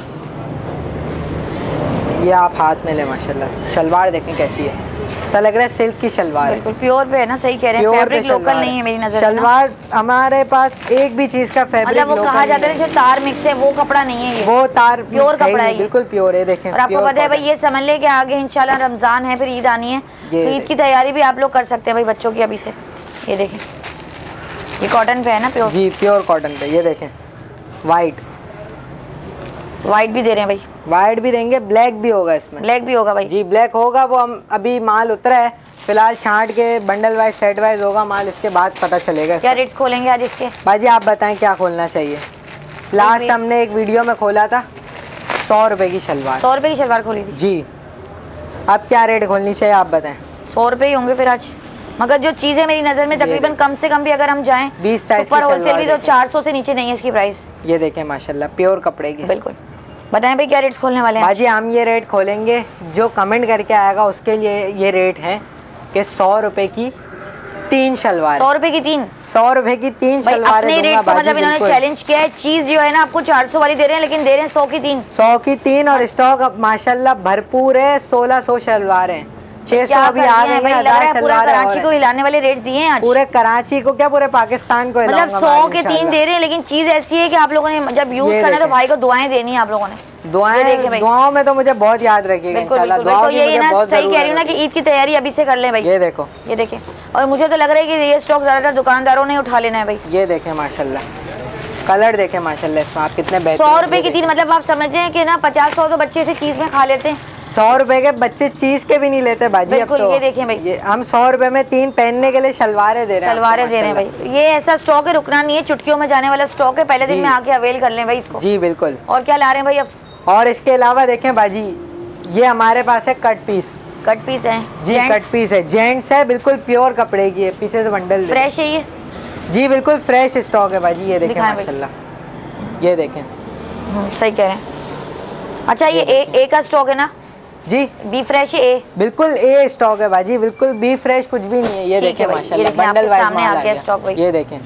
ये आप हाथ में ले माशाल्लाह। शलवार देखें कैसी है, ऐसा लग रहा है सिल्क की शलवार है। प्योर पे है ना? सही कह रहे हैं, फैब्रिक लोकल नहीं है मेरी नजर में। शलवार हमारे पास एक भी चीज का फैब्रिक मतलब वो कहा जाता है जो तार मिक्स है वो कपड़ा नहीं है। ये वो तार प्योर कपड़ा है, बिल्कुल प्योर है। देखें, और आपको पता है भाई, ये समझ ले कि आगे इंशाल्लाह रमजान है, फिर ईद आनी है, तो ईद की तैयारी भी आप लोग कर सकते हैं भाई बच्चों की अभी से। ये देखें, ये कॉटन पे है ना? प्योर जी, प्योर कॉटन पे। ये देखें, वाइट वाइट भी दे रहे हैं भाई। वाइट भी देंगे, ब्लैक भी होगा इसमें। ब्लैक भी होगा भाई? जी, ब्लैक होगा। वो हम अभी माल उतरा है फिलहाल, छांट के बंडल वाइज सेट वाइज होगा माल, इसके बाद पता चलेगा। क्या रेट्स खोलेंगे आज इसके? बाजी आप बताएं क्या खोलना चाहिए। लास्ट हमने एक वीडियो में खोला था सौ रुपए की शलवार। सौ रुपए की शलवार खोली थी जी। अब क्या रेट खोलनी चाहिए आप बताएं? सौ रुपए ही होंगे फिर आज। मगर जो चीज है मेरी नजर में तकरीबन कम से कम भी अगर हम जाएं बीस साइज की होलसेल भी तो चार सौ से नीचे नहीं है इसकी प्राइस। ये देखें माशाल्लाह प्योर कपड़े की। बिल्कुल। बताएं भाई क्या रेट्स खोलने वाले हैं? बाजी हम ये रेट खोलेंगे, जो कमेंट करके आएगा उसके लिए ये रेट है कि सौ रुपए की तीन शलवार। सौ रुपए की तीन? सौ रुपए की तीन शलवार। मतलब इन्होंने चैलेंज किया है। चीज जो है ना आपको चार सौ वाली दे रहे हैं, लेकिन दे रहे हैं सौ की तीन। सौ की तीन और स्टॉक अब माशाल्लाह भरपूर है। सोलह सौ शलवार है, छह सौ अभी आ गए हैं, हजार पूरा कराची को हिलाने वाले रेट्स दिए हैं आज। पूरे कराची को क्या पूरे पाकिस्तान को मतलब सौ के तीन दे रहे हैं, लेकिन चीज ऐसी है कि आप लोगों ने जब यूज करना है तो भाई को दुआएं देनी है आप लोगों ने। दुआएं दुआओं में तो मुझे बहुत याद रखिएगा इंशाल्लाह। दुआओं की मुझे बहुत सही कह रही हूँ ना कि ईद की तैयारी अभी से कर लें भाई। ये देखो, ये देखिए, और मुझे तो लग रहा है कि ये स्टॉक ज्यादातर दुकानदारों ने उठा लेना है भाई। ये देखें माशाल्लाह, कलर देखें माशाल्लाह इसमें आप कितने बेहतर। सौ रुपए की तीन, मतलब आप समझ रहे हैं कि ना पचास सौ तो बच्चे से चीज में खा लेते हैं। सौ रुपए के बच्चे चीज के भी नहीं लेते बाजी। अब तो ये देखें भाई, ये हम सौ रुपए में तीन पहनने के लिए शलवारें दे रहे हैं, शलवारें दे रहे हैं भाई। ये ऐसा स्टॉक है, रुकना नहीं है, चुटकियों में जाने वाला स्टॉक है। पहले दिन में आके अवेल कर लें भाई इसको। जी बिल्कुल। और क्या ला रहे हैं भाई अब? और इसके अलावा देखें बाजी, ये हमारे पास है कट पीस। कट पीस है जी, कट पीस है, जेंट्स है, बिल्कुल प्योर कपड़े की है, पीछे से बंडल फ्रेश है ये। जी बिल्कुल फ्रेश स्टॉक है बाजी। ये देखें माशाल्लाह, ये देखें, सही कह रहे हैं। अच्छा ये ए, ए का स्टॉक है ना जी? बी फ्रेश है, ए बिल्कुल ए स्टॉक है बाजी, बिल्कुल बी फ्रेश कुछ भी नहीं है। ये देखें माशाल्लाह, बंडल वाइज सामने आ गया स्टॉक भाई। ये देखें,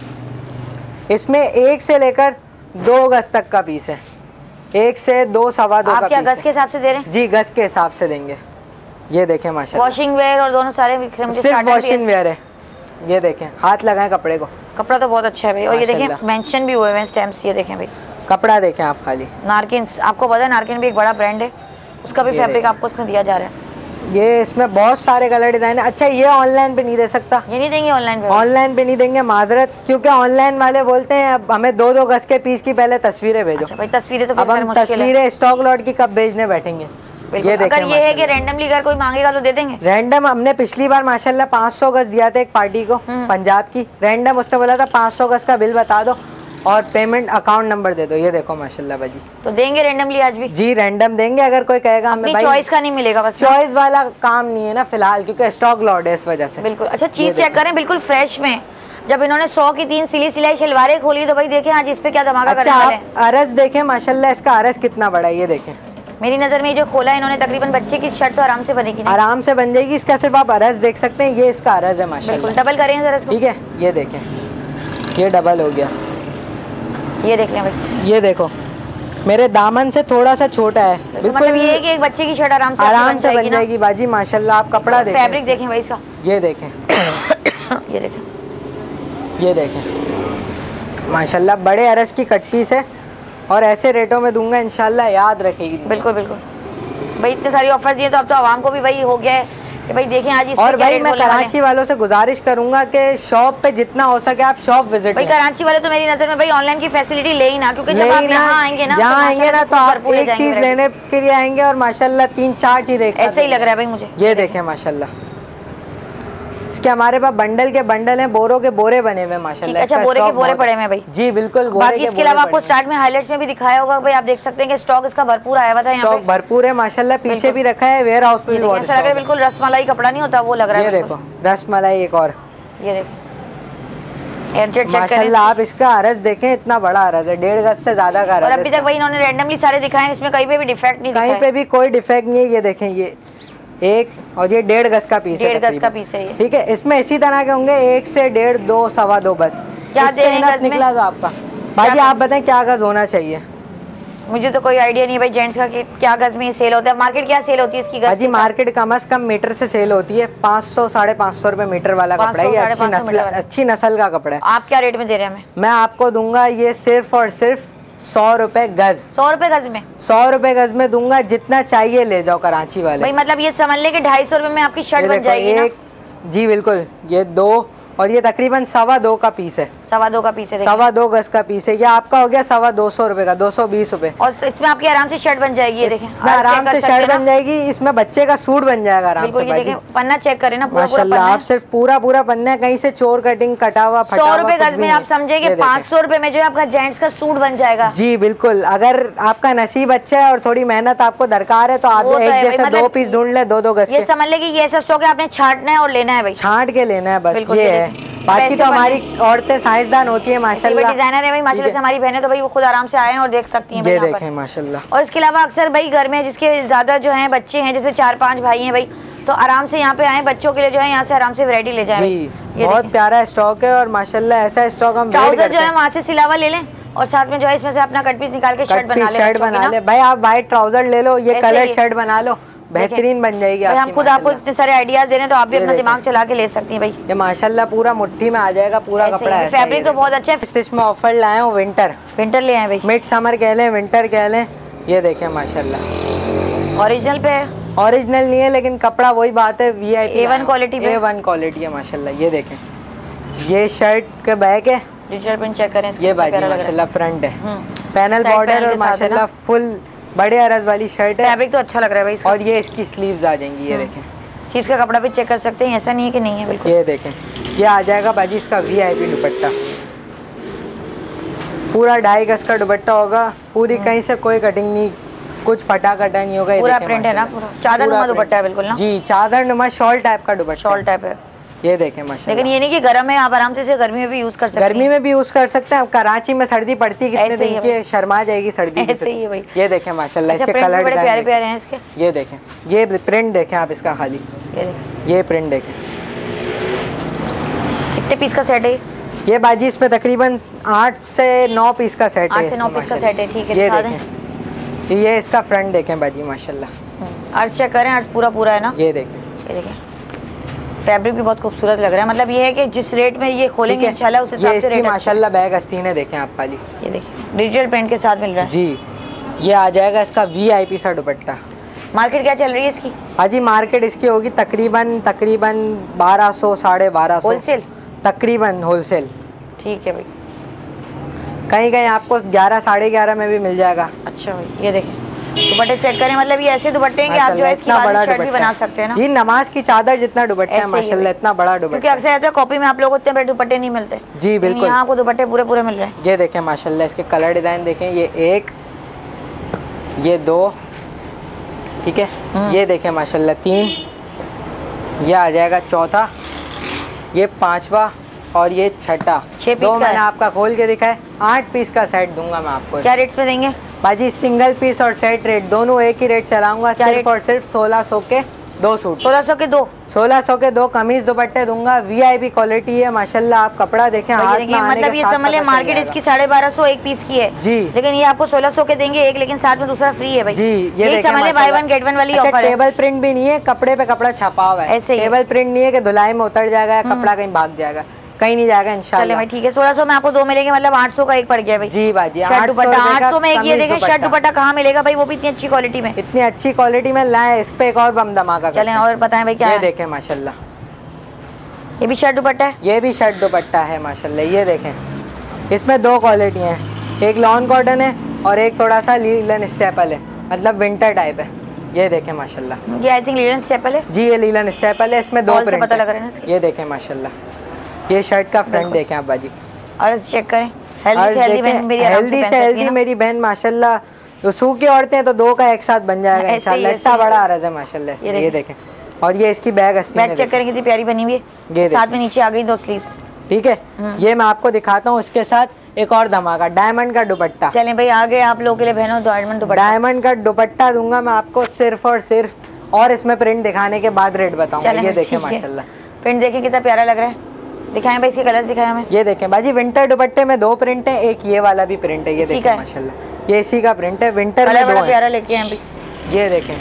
इसमें एक से लेकर दो गज तक का पीस है, एक से दो सवा दो आप क्या गज के हिसाब से दे रहे हैं? जी गज के हिसाब से देंगे। ये देखें माशाल्लाह, वॉशिंग वेयर और दोनों सारे सिर्फ वॉशिंग वेयर है। ये देखें, हाथ लगाएं कपड़े को, कपड़ा तो बहुत अच्छा है भाई। और ये देखें मेंशन भी हुए हैं स्टैम्प्स। ये देखें भाई, कपड़ा देखें आप खाली। नारकिन, आपको पता है नारकिन भी एक बड़ा ब्रांड है, उसका भी फैब्रिक आपको उसमें दिया जा रहा है। ये इसमें बहुत सारे कलर डिजाइन है। अच्छा ये ऑनलाइन पे नहीं दे सकता, ये नहीं देंगे ऑनलाइन पे? ऑनलाइन पे नहीं देंगे माजरत, क्योंकि ऑनलाइन वाले बोलते हैं अब हमें दो दो गज के पीस की पहले तस्वीरें भेजो। अच्छा भाई, तस्वीरें तो अब हम तस्वीरें स्टॉक लॉट की कब भेजने बैठेंगे? ये अगर ये है कि रैंडमली अगर कोई मांगेगा तो दे देंगे। रैंडम हमने पिछली बार माशाल्लाह पाँच सौ गज दिया था एक पार्टी को पंजाब की, रैंडम उसने बोला था पाँच सौ गज का बिल बता दो और पेमेंट अकाउंट नंबर दे दो। ये देखो माशाल्लाह बाजी, तो देंगे रैंडमली आज भी? जी रैंडम देंगे। अगर कोई कहेगा हमें भाई चॉइस का नहीं मिलेगा, बस चॉइस वाला काम नहीं है ना फिलहाल, क्योंकि स्टॉक लॉट है इस वजह से। बिल्कुल। अच्छा चीज चेक करें, बिल्कुल फ्रेश में। जब इन्होंने सौ की तीन सिली सिलाई शलवारें खोली तो भाई देखें आज इस पे क्या धमाका करने वाले हैं। अरस देखें माशाल्लाह, इसका अरस कितना बड़ा है। ये देखें, मेरी नजर में जो खोला है इन्होंने, तकरीबन बच्चे की शर्ट तो आराम से बनेगी, आराम से बन जाएगी। इसका सिर्फ आप अरस देख सकते हैं, ये इसका अरस है माशाल्लाह। डबल करें जरा इसको, ठीक है? ये देखें, ये डबल हो गया। ये देख लें भाई, ये देखो मेरे दामन से थोड़ा सा छोटा है, बिल्कुल मतलब ये है कि एक बच्चे की शर्ट आराम से आराम से बन जाएगी बाजी माशाल्लाह। आप कपड़ा देखें, फैब्रिक देखें भाई इसका। ये देखें ये देखें, ये देखें माशाल्लाह, बड़े अरस की कट पीस है और ऐसे रेटों में दूंगा इंशाल्लाह, याद रखेगी। बिल्कुल बिल्कुल भाई, इतने सारी ऑफर दिए तो अब तो आवाम को भी भाई हो गया है कि भाई देखें आज। और भाई मैं कराची वालों से गुजारिश करूंगा कि शॉप पे जितना हो सके आप शॉप विजिट। भाई कराची वाले तो मेरी नजर में भाई ऑनलाइन की फैसिलिटी ले ही ना, क्योंकि जब आप यहाँ आएंगे ना, यहाँ आएंगे ना तो आप एक चीज लेने के लिए आएंगे और माशाल्लाह तीन चार चीज ऐसे ही लग रहा है भाई मुझे। ये देखें माशाल्लाह, इसके हमारे पास बंडल के बंडल हैं, बोरों के बोरे बने हुए माशाल्लाह। अच्छा बोरे के बोरे पड़े हैं भाई? जी बिल्कुल। बाकी इसके अलावा आपको स्टार्ट में हाइलाइट्स में भी दिखाया होगा भाई, आप देख सकते हैं कि स्टॉक इसका भरपूर आया हुआ था। यहाँ स्टॉक भरपूर है माशाल्लाह, पीछे भी रखा है, वेयर हाउस में भी बहुत ऐसा लग रहा है बिल्कुल रसमलाई कपड़ा नहीं होता वो लग रहा है। ये देखो रसमलाई एक और, ये देखो माशाल्लाह। आप इसका अरज देखें, इतना बड़ा अरज है, डेढ़ गज से ज्यादा का अरज है। और अभी तक भाई इन्होंने रैंडमली सारे दिखाए, इसमें कहीं पे भी डिफेक्ट नहीं दिखाया, कहीं पे भी कोई डिफेक्ट नहीं है। ये देखें, ये एक और ये डेढ़ गज का पीस है, डेढ़ गज का पीस है। ठीक है, इसमें इसी तरह के होंगे एक से डेढ़, दो, सवा दो, बस। क्या दे रहे हैं निकला तो आपका भाजी, आप बताएं क्या गज होना चाहिए? मुझे तो कोई आइडिया नहीं भाई जेंट्स का कि क्या गज में सेल होता है। मार्केट क्या सेल होती है इसकी? भाजी मार्केट कम अज कम मीटर से सेल होती है, पाँच सौ साढ़े पाँच सौ रुपए मीटर वाला कपड़ा है। अच्छी नस्ल अच्छी नस्ल का कपड़ा है। आप क्या रेट में दे रहे हैं हमें? मैं आपको दूंगा ये सिर्फ और सिर्फ सौ रुपए गज। सौ रुपए गज में? सौ रुपए गज में दूंगा, जितना चाहिए ले जाओ कराची वाले। भाई मतलब ये समझ ले कि ढाई सौ रुपए में आपकी शर्ट बन जाएगी ना? जी बिल्कुल, ये दो और ये तकरीबन सवा दो का पीस है। सवा दो का पीस है, सवा दो गज का पीस है। ये आपका हो गया सवा दो सौ रुपए का, दो सौ बीस रुपए। और इसमें आपकी आराम से शर्ट बन जाएगी। ये देखें, इसमें आराम से शर्ट बन जाएगी, इसमें बच्चे का सूट बन जाएगा आराम से। ये देखें, पन्ना चेक करें ना, पूरा पूरा माशाल्लाह। आप सिर्फ पूरा पूरा पन्ना, कहीं से चोर कटिंग कटा हुआ फटा हुआ। सौ रुपए गज में आप समझे कि पाँच सौ रुपए में जो है आपका जेंट्स का सूट बन जाएगा। जी बिल्कुल, अगर आपका नसीब अच्छा है और थोड़ी मेहनत आपको दरकार है तो आप एक जैसे दो पीस ढूंढ ले, दो दो गज के। ये समझ ले कि ये ऐसा स्टॉक है, आपने छांटना है और लेना है भाई, छांट के लेना है बस। ये है, बाकी तो हमारी औरतें साइंसदान होती है माशाल्लाह, डिजाइनर है भाई माशाल्लाह से। हमारी बहनें तो भाई वो खुद आराम से आए हैं और देख सकती हैं। ये देखें माशाल्लाह। और इसके अलावा अक्सर भाई घर में जिसके ज्यादा जो हैं बच्चे हैं, जैसे चार पांच भाई हैं भाई, तो आराम से यहाँ पे आए, बच्चों के लिए जो है यहाँ से आराम से वैरायटी ले जाए। जी बहुत प्यारा स्टॉक है और माशाल्लाह ऐसा स्टॉक हम ट्राउजर जो है वहाँ से सिलावा ले लें और साथ में जो है इसमें से अपना कट पीस निकाल के शर्ट बना ले। शर्ट बना ले भाई, आप व्हाइट ट्राउजर ले लो, ये कलर शर्ट बना लो, बेहतरीन बन जाएगी आपकी। हम खुद आपको इतने सारे आइडियाज दे रहे हैं तो आप भी अपना दिमाग चला के ले सकती हैं भाई। ये माशाल्लाह पूरा मुट्ठी में आ जाएगा पूरा कपड़ा है। फैब्रिक तो बहुत अच्छा है। स्टिच में ऑफर लाए हो विंटर विंटर ले आए भाई, मिड समर कह लें विंटर कह लें। ये देखें माशाल्लाह ओरिजिनल पे है, ओरिजिनल नहीं है लेकिन कपड़ा वही बात है वीआईपी ए वन क्वालिटी पे, ए वन क्वालिटी है माशाल्लाह। ये देखें ये शर्ट के बैक है, डिजिटल प्रिंट चेक करें। ये बाजी माशाल्लाह फ्रंट है, पैनल बॉर्डर और माशाल्लाह फुल बड़े अरज वाली शर्ट है। फैब्रिक तो अच्छा लग रहा है भाई। और ये इसकी स्लीव्स आ जाएंगी। ये देखें चीज का कपड़ा भी चेक कर सकते हैं, ऐसा नहीं है कि नहीं है बिल्कुल। ये देखें ये आ जाएगा बाजी इसका वीआईपी दुपट्टा, पूरा ढाई गज का दुपट्टा होगा, पूरी कहीं से कोई कटिंग नहीं, कुछ फटा कटा नहीं होगा। पूरा प्रिंट है ना, पूरा चादर नुमा दुपट्टा है बिल्कुल ना। जी चादर नुमा शॉल टाइप का दुपट्टा, शॉल टाइप है। ये देखें माशाल्लाह। लेकिन ये नहीं कि गर्म है, आप आराम से इसे गर्मी में भी यूज कर सकते हैं। गर्मी में भी यूज कर सकते हैं। अब कराची में सर्दी पड़ती है कितने दिन की, शर्मा जाएगी सर्दी में। ऐसे ही है भाई। ये देखें माशाल्लाह अच्छा, इसके कलर बड़े प्यारे प्यारे हैं इसके। ये देखें ये प्रिंट देखें आप इसका, खाली ये देखें ये प्रिंट देखें। कितने पीस का सेट है ये बाजी? इसमें तकरीबन आठ से नौ पीस का सेट है। आठ से नौ पीस का सेट है, ठीक है। ये देखें ये इसका फ्रंट देखें बाजी माशाल्लाह। अर्ज चेक करें, अर्ज पूरा पूरा है ना। ये देखें ये देखें फैब्रिक भी बहुत खूबसूरत लग रहा है। मतलब ये है कि जिस रेट में ये खोलेंगे इंशाल्लाह उस हिसाब से रेट माशाल्लाह बैग आस्तीन है। देखें आप खाली ये देखें डिजिटल प्रिंट के साथ मिल रहा है जी। ये आ जाएगा इसका वीआईपी सा दुपट्टा। मार्केट क्या चल रही है इसकी? हाजी मार्केट इसकी होगी तकरीबन तकरीबन बारह सौ साढ़े बारह सौ होलसेल, तकरीबन होलसेल। ठीक है भाई। कहीं कहीं आपको ग्यारह साढ़े ग्यारह में भी मिल जाएगा। अच्छा भाई ये देखें दुपट्टे चेक करें, मतलब ये ऐसे दुपट्टे हैं कि आप जो है इसकी बड़ा शर्ट भी बना सकते हैं ना। जी नमाज की चादर जितना दुपट्टा है माशाल्लाह, इतना बड़ा दुपट्टा। क्योंकि अक्सर ऐसा कॉपी में आप लोगों को इतने बड़े दुपट्टे नहीं मिलते। जी बिल्कुल, यहाँ आपको दुपट्टे पूरे पूरे मिल रहे हैं। ये देखें माशाल्लाह इसके कलर डिजाइन देखें, ये एक ये दो, ठीक है। ये देखें माशाल्लाह तीन, ये आ जाएगा चौथा, ये पांचवा और ये छठा। छह पीस दो का मैंने आपका खोल के दिखाए। आठ पीस का सेट दूंगा मैं आपको। क्या रेट्स में देंगे बाजी? सिंगल पीस और सेट रेट दोनों एक ही रेट चलाऊंगा, सिर्फ और सिर्फ सोलह सौ के दो सूट। सोलह सौ के दो सोलह सौ के दो कमीज दुपट्टे दूंगा। वीआईपी क्वालिटी है माशाल्लाह। आप कपड़ा देखें हाथ में आने मतलब ये समझ लें मार्केट इसकी साढ़े बारह सौ एक पीस की है जी, लेकिन ये आपको सोलह सौ के देंगे एक, लेकिन साथ में दूसरा फ्री है भाई। जी ये समझ लें बाय वन गेट वन वाली ऑफर है। टेबल प्रिंट भी नहीं है, कपड़े पे कपड़ा छपा हुआ है। टेबल प्रिंट नहीं है कि धुलाई में उतर जाएगा, कपड़ा कहीं भाग जाएगा, कहीं नहीं जाएगा इंशाल्लाह। भाई ठीक है, सोलह सौ में आपको दो मिलेंगे, मतलब आठ सौ का एक पड़ गया भाई। जी बाजी आठ सौ में एक। ये देखें शर्ट दुपट्टा कहाँ मिलेगा भाई, वो भी इतनी अच्छी क्वालिटी में। इतनी अच्छी क्वालिटी में लाए, इस पे एक और बम धमाका। चलें और बताएं भाई क्या है। ये देखें माशाल्लाह ये भी शर्ट दुपट्टा है, ये भी शर्ट दुपट्टा है माशाल्लाह। ये देखें इसमें दो क्वालिटी हैं, एक लॉन कॉटन है और एक थोड़ा सा लीलन स्टेपल है, मतलब विंटर टाइप है। ये देखें माशाल्लाह, ये आई थिंक लीलन स्टेपल है। जी ये लीलन स्टेपल है, इसमें दो प्रिंट पता लग रहा है ना। ये देखें माशाल्लाह, ये शर्ट का फ्रंट देखें आप बाजी। और चेक करें हेल्दी से हेल्दी बहन मेरी हेल्दी से हेल्दी मेरी बहन माशाल्लाह। तो सूखी औरतें हैं तो दो का एक साथ बन जाएगा इंशाल्लाह। इतना बड़ा आरज है माशाल्लाह। ये देखें और ये इसकी बैग अस्ती बैग चेक करें कितनी प्यारी बनी हुई है। ये साथ में नीचे आ गई दो स्लीव्स, ठीक है। ये मैं आपको दिखाता हूँ, उसके साथ एक और धमाका डायमंड का दुपट्टा। चलें भाई आगे आप लोगों के लिए बहनों डायमंड दुपट्टा। डायमंड का दुपट्टा दूंगा मैं आपको सिर्फ और सिर्फ, और इसमें प्रिंट दिखाने के बाद रेट बताऊंगा। ये देखें माशाल्लाह प्रिंट देखें कितना प्यारा लग रहा है। दिखाएं भाई इसके कलर दिखाएं हमें। ये देखें बाजी विंटर दुपट्टे में दो प्रिंट है, एक ये वाला भी प्रिंट है। ये देखें माशाल्लाह ये इसी का प्रिंट है, विंटर में दो है। प्यारा लेके आए भाई। ये देखें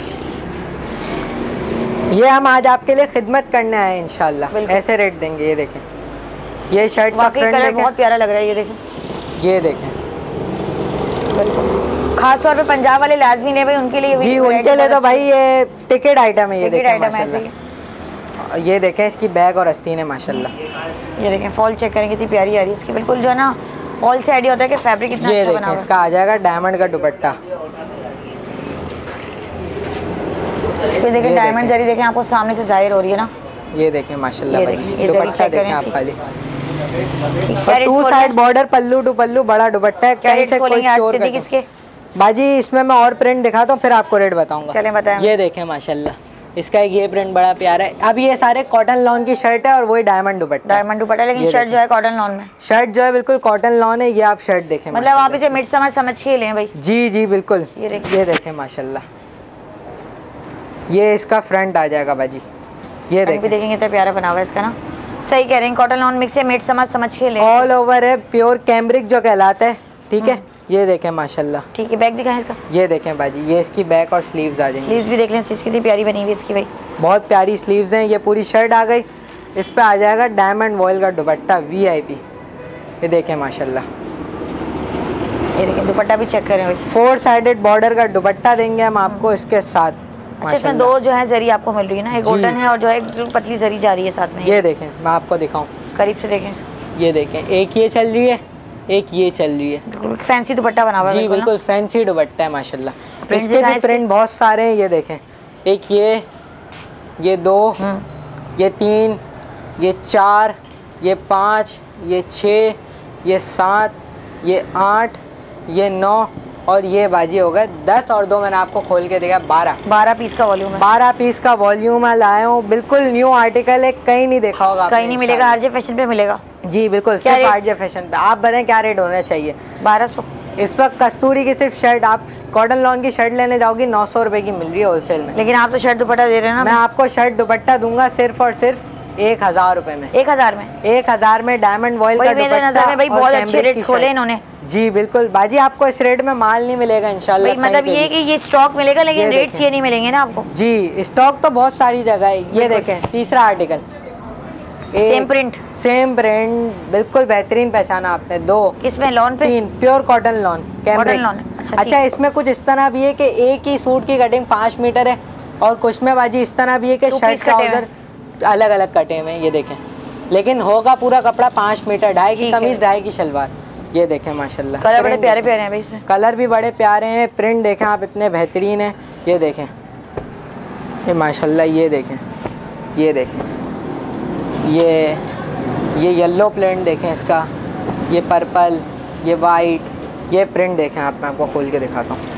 ये हम आज आपके लिए खिदमत करने आए इंशाल्लाह, ऐसे रेट देंगे। ये देखें ये शर्ट का फ्रंट देखें, बहुत प्यारा लग रहा है। ये देखें ये देखें खास तौर पे पंजाब वाले लाजमी ले भाई, उनके लिए जी उनके लिए तो भाई ये टिकट आइटम है। ये देखें माशाल्लाह, ये देखें इसकी बैग और आस्तीन है माशाल्लाह। ये देखें फॉल चेक करें कितनी प्यारी आ रही है इसकी, बिल्कुल जो है ना फॉल से आइडिया होता है कि फैब्रिक कितना अच्छा बना हुआ है। इसका आ जाएगा डायमंड का दुपट्टा। इसमें देखें डायमंड जरी देखें आपको सामने से जाहिर हो रही है ना। ये देखें माशाल्लाह दुपट्टा देखें आप खाली, टू साइड बॉर्डर, पल्लू टू पल्लू, बड़ा दुपट्टा है, कहीं से कोई चोर किसके बाजी। इसमें मैं और प्रिंट दिखाता हूँ फिर आपको रेट बताऊंगा। चलें बताएं। ये देखें माशाल्लाह इसका एक ये प्रिंट बड़ा प्यारा है। अब ये सारे कॉटन लॉन की शर्ट है और वही डायमंड दुपट्टा। डायमंड दुपट्टा, लेकिन शर्ट जो है कॉटन लॉन में। शर्ट जो है बिल्कुल कॉटन लॉन है। ये आप शर्ट देखें, मतलब आप इसे मिड समर समझ के लें भाई। जी जी बिल्कुल। ये देखें ये देखें माशाल्लाह, ये इसका फ्रंट आ जाएगा बाजी। ये देखें देखेंगे कितना प्यारा बना हुआ है इसका ना। सही कह रहे हैं, कॉटन लॉन मिक्स है, मिड समर समझ के लें। ऑल ओवर है, प्योर कैम्ब्रिक जो कहलाता है, ठीक है। ये देखें माशाल्लाह। ठीक है, बैक दिखाएं इसका। ये देखें बाजी, ये इसकी बैक और स्लीव्स आ जाएंगी। स्लीव्स भी देख लें, स्टिच कितनी प्यारी बनी हुई है इसकी भाई, बहुत प्यारी स्लीव्स हैं। ये पूरी शर्ट आ गई, इस पे आ जाएगा डायमंड वॉयल का दुपट्टा वीआईपी। ये देखें माशाल्लाह, ये देखें दुपट्टा भी चेक करें भाई, फोर साइडेड बॉर्डर का दुपट्टा देंगे हम आपको इसके साथ। अच्छा, इसमें दो जो है जरी आपको मिल रही है ना, एक गोल्डन है और जो है एक पतली जरी जा रही है साथ में। ये देखें, मैं आपको दिखाऊं, करीब से देखें। ये देखें, एक ये चल रही है, एक ये चल रही है। फैंसी दुपट्टा बना हुआ है जी बिल्कुल फैंसी दुपट्टा है माशाल्लाह। इसके भी प्रिंट बहुत सारे हैं। ये देखें, एक ये ये दो, ये तीन, ये चार, ये पाँच, ये छः, ये सात, ये आठ, ये नौ और ये बाजी हो गए दस और दो मैंने आपको खोल के दिया बारह। बारह पीस का वॉल्यूम है। बारह पीस का वॉल्यूम है, लाया हूँ, बिल्कुल न्यू आर्टिकल है, कहीं नहीं देखा होगा, कहीं नहीं मिलेगा, आरजे फैशन पे मिलेगा। जी बिल्कुल, सिर्फ आरजे फैशन पे। आप बताएं क्या रेट होना चाहिए? बारह सौ। इस वक्त कस्तूरी की सिर्फ शर्ट, आप कॉटन लॉन की शर्ट लेने जाओगी नौ सौ रुपए की मिल रही है होलसेल में। लेकिन आप तो शर्ट दुपट्टा दे रहे हैं ना। मैं आपको शर्ट दुपट्टा दूंगा सिर्फ और सिर्फ एक हजार रुपए में। एक हजार में एक हजार में डायमंड वॉयल का दुपट्टा। मेरे नजर में भाई बहुत अच्छे रेट खोले इन्होंने। जी बिल्कुल बाजी, आपको इस रेट में माल नहीं मिलेगा इंशाल्लाह। मतलब ये कि ये स्टॉक मिलेगा लेकिन रेट्स ये नहीं मिलेंगे ना आपको। जी, स्टॉक तो बहुत सारी जगह है। ये देखें, तीसरा article, same print, same print, बिल्कुल बेहतरीन पहचाना आपने। दो किसमें? लॉन पे। तीन pure cotton lawn, cotton lawn. अच्छा, अच्छा इसमें कुछ इस तरह भी है कि एक ही सूट की कटिंग पाँच मीटर है और कुछ में बाजी इस तरह भी है कि शर्ट ट्राउजर अलग अलग कटे हुए हैं। ये देखें, लेकिन होगा पूरा कपड़ा पाँच मीटर, ढाई की कमीज, ढाई की शलवार। ये देखें माशाल्लाह, कलर बड़े प्यारे प्यारे हैं भाई इसमें। कलर भी बड़े प्यारे हैं, प्रिंट देखें आप, इतने बेहतरीन है। ये देखें, ये माशाल्लाह, ये देखें, ये देखें, ये ये येलो प्रिंट देखें इसका, ये पर्पल, ये वाइट, ये प्रिंट देखें आप, मैं आपको खोल के दिखाता हूँ।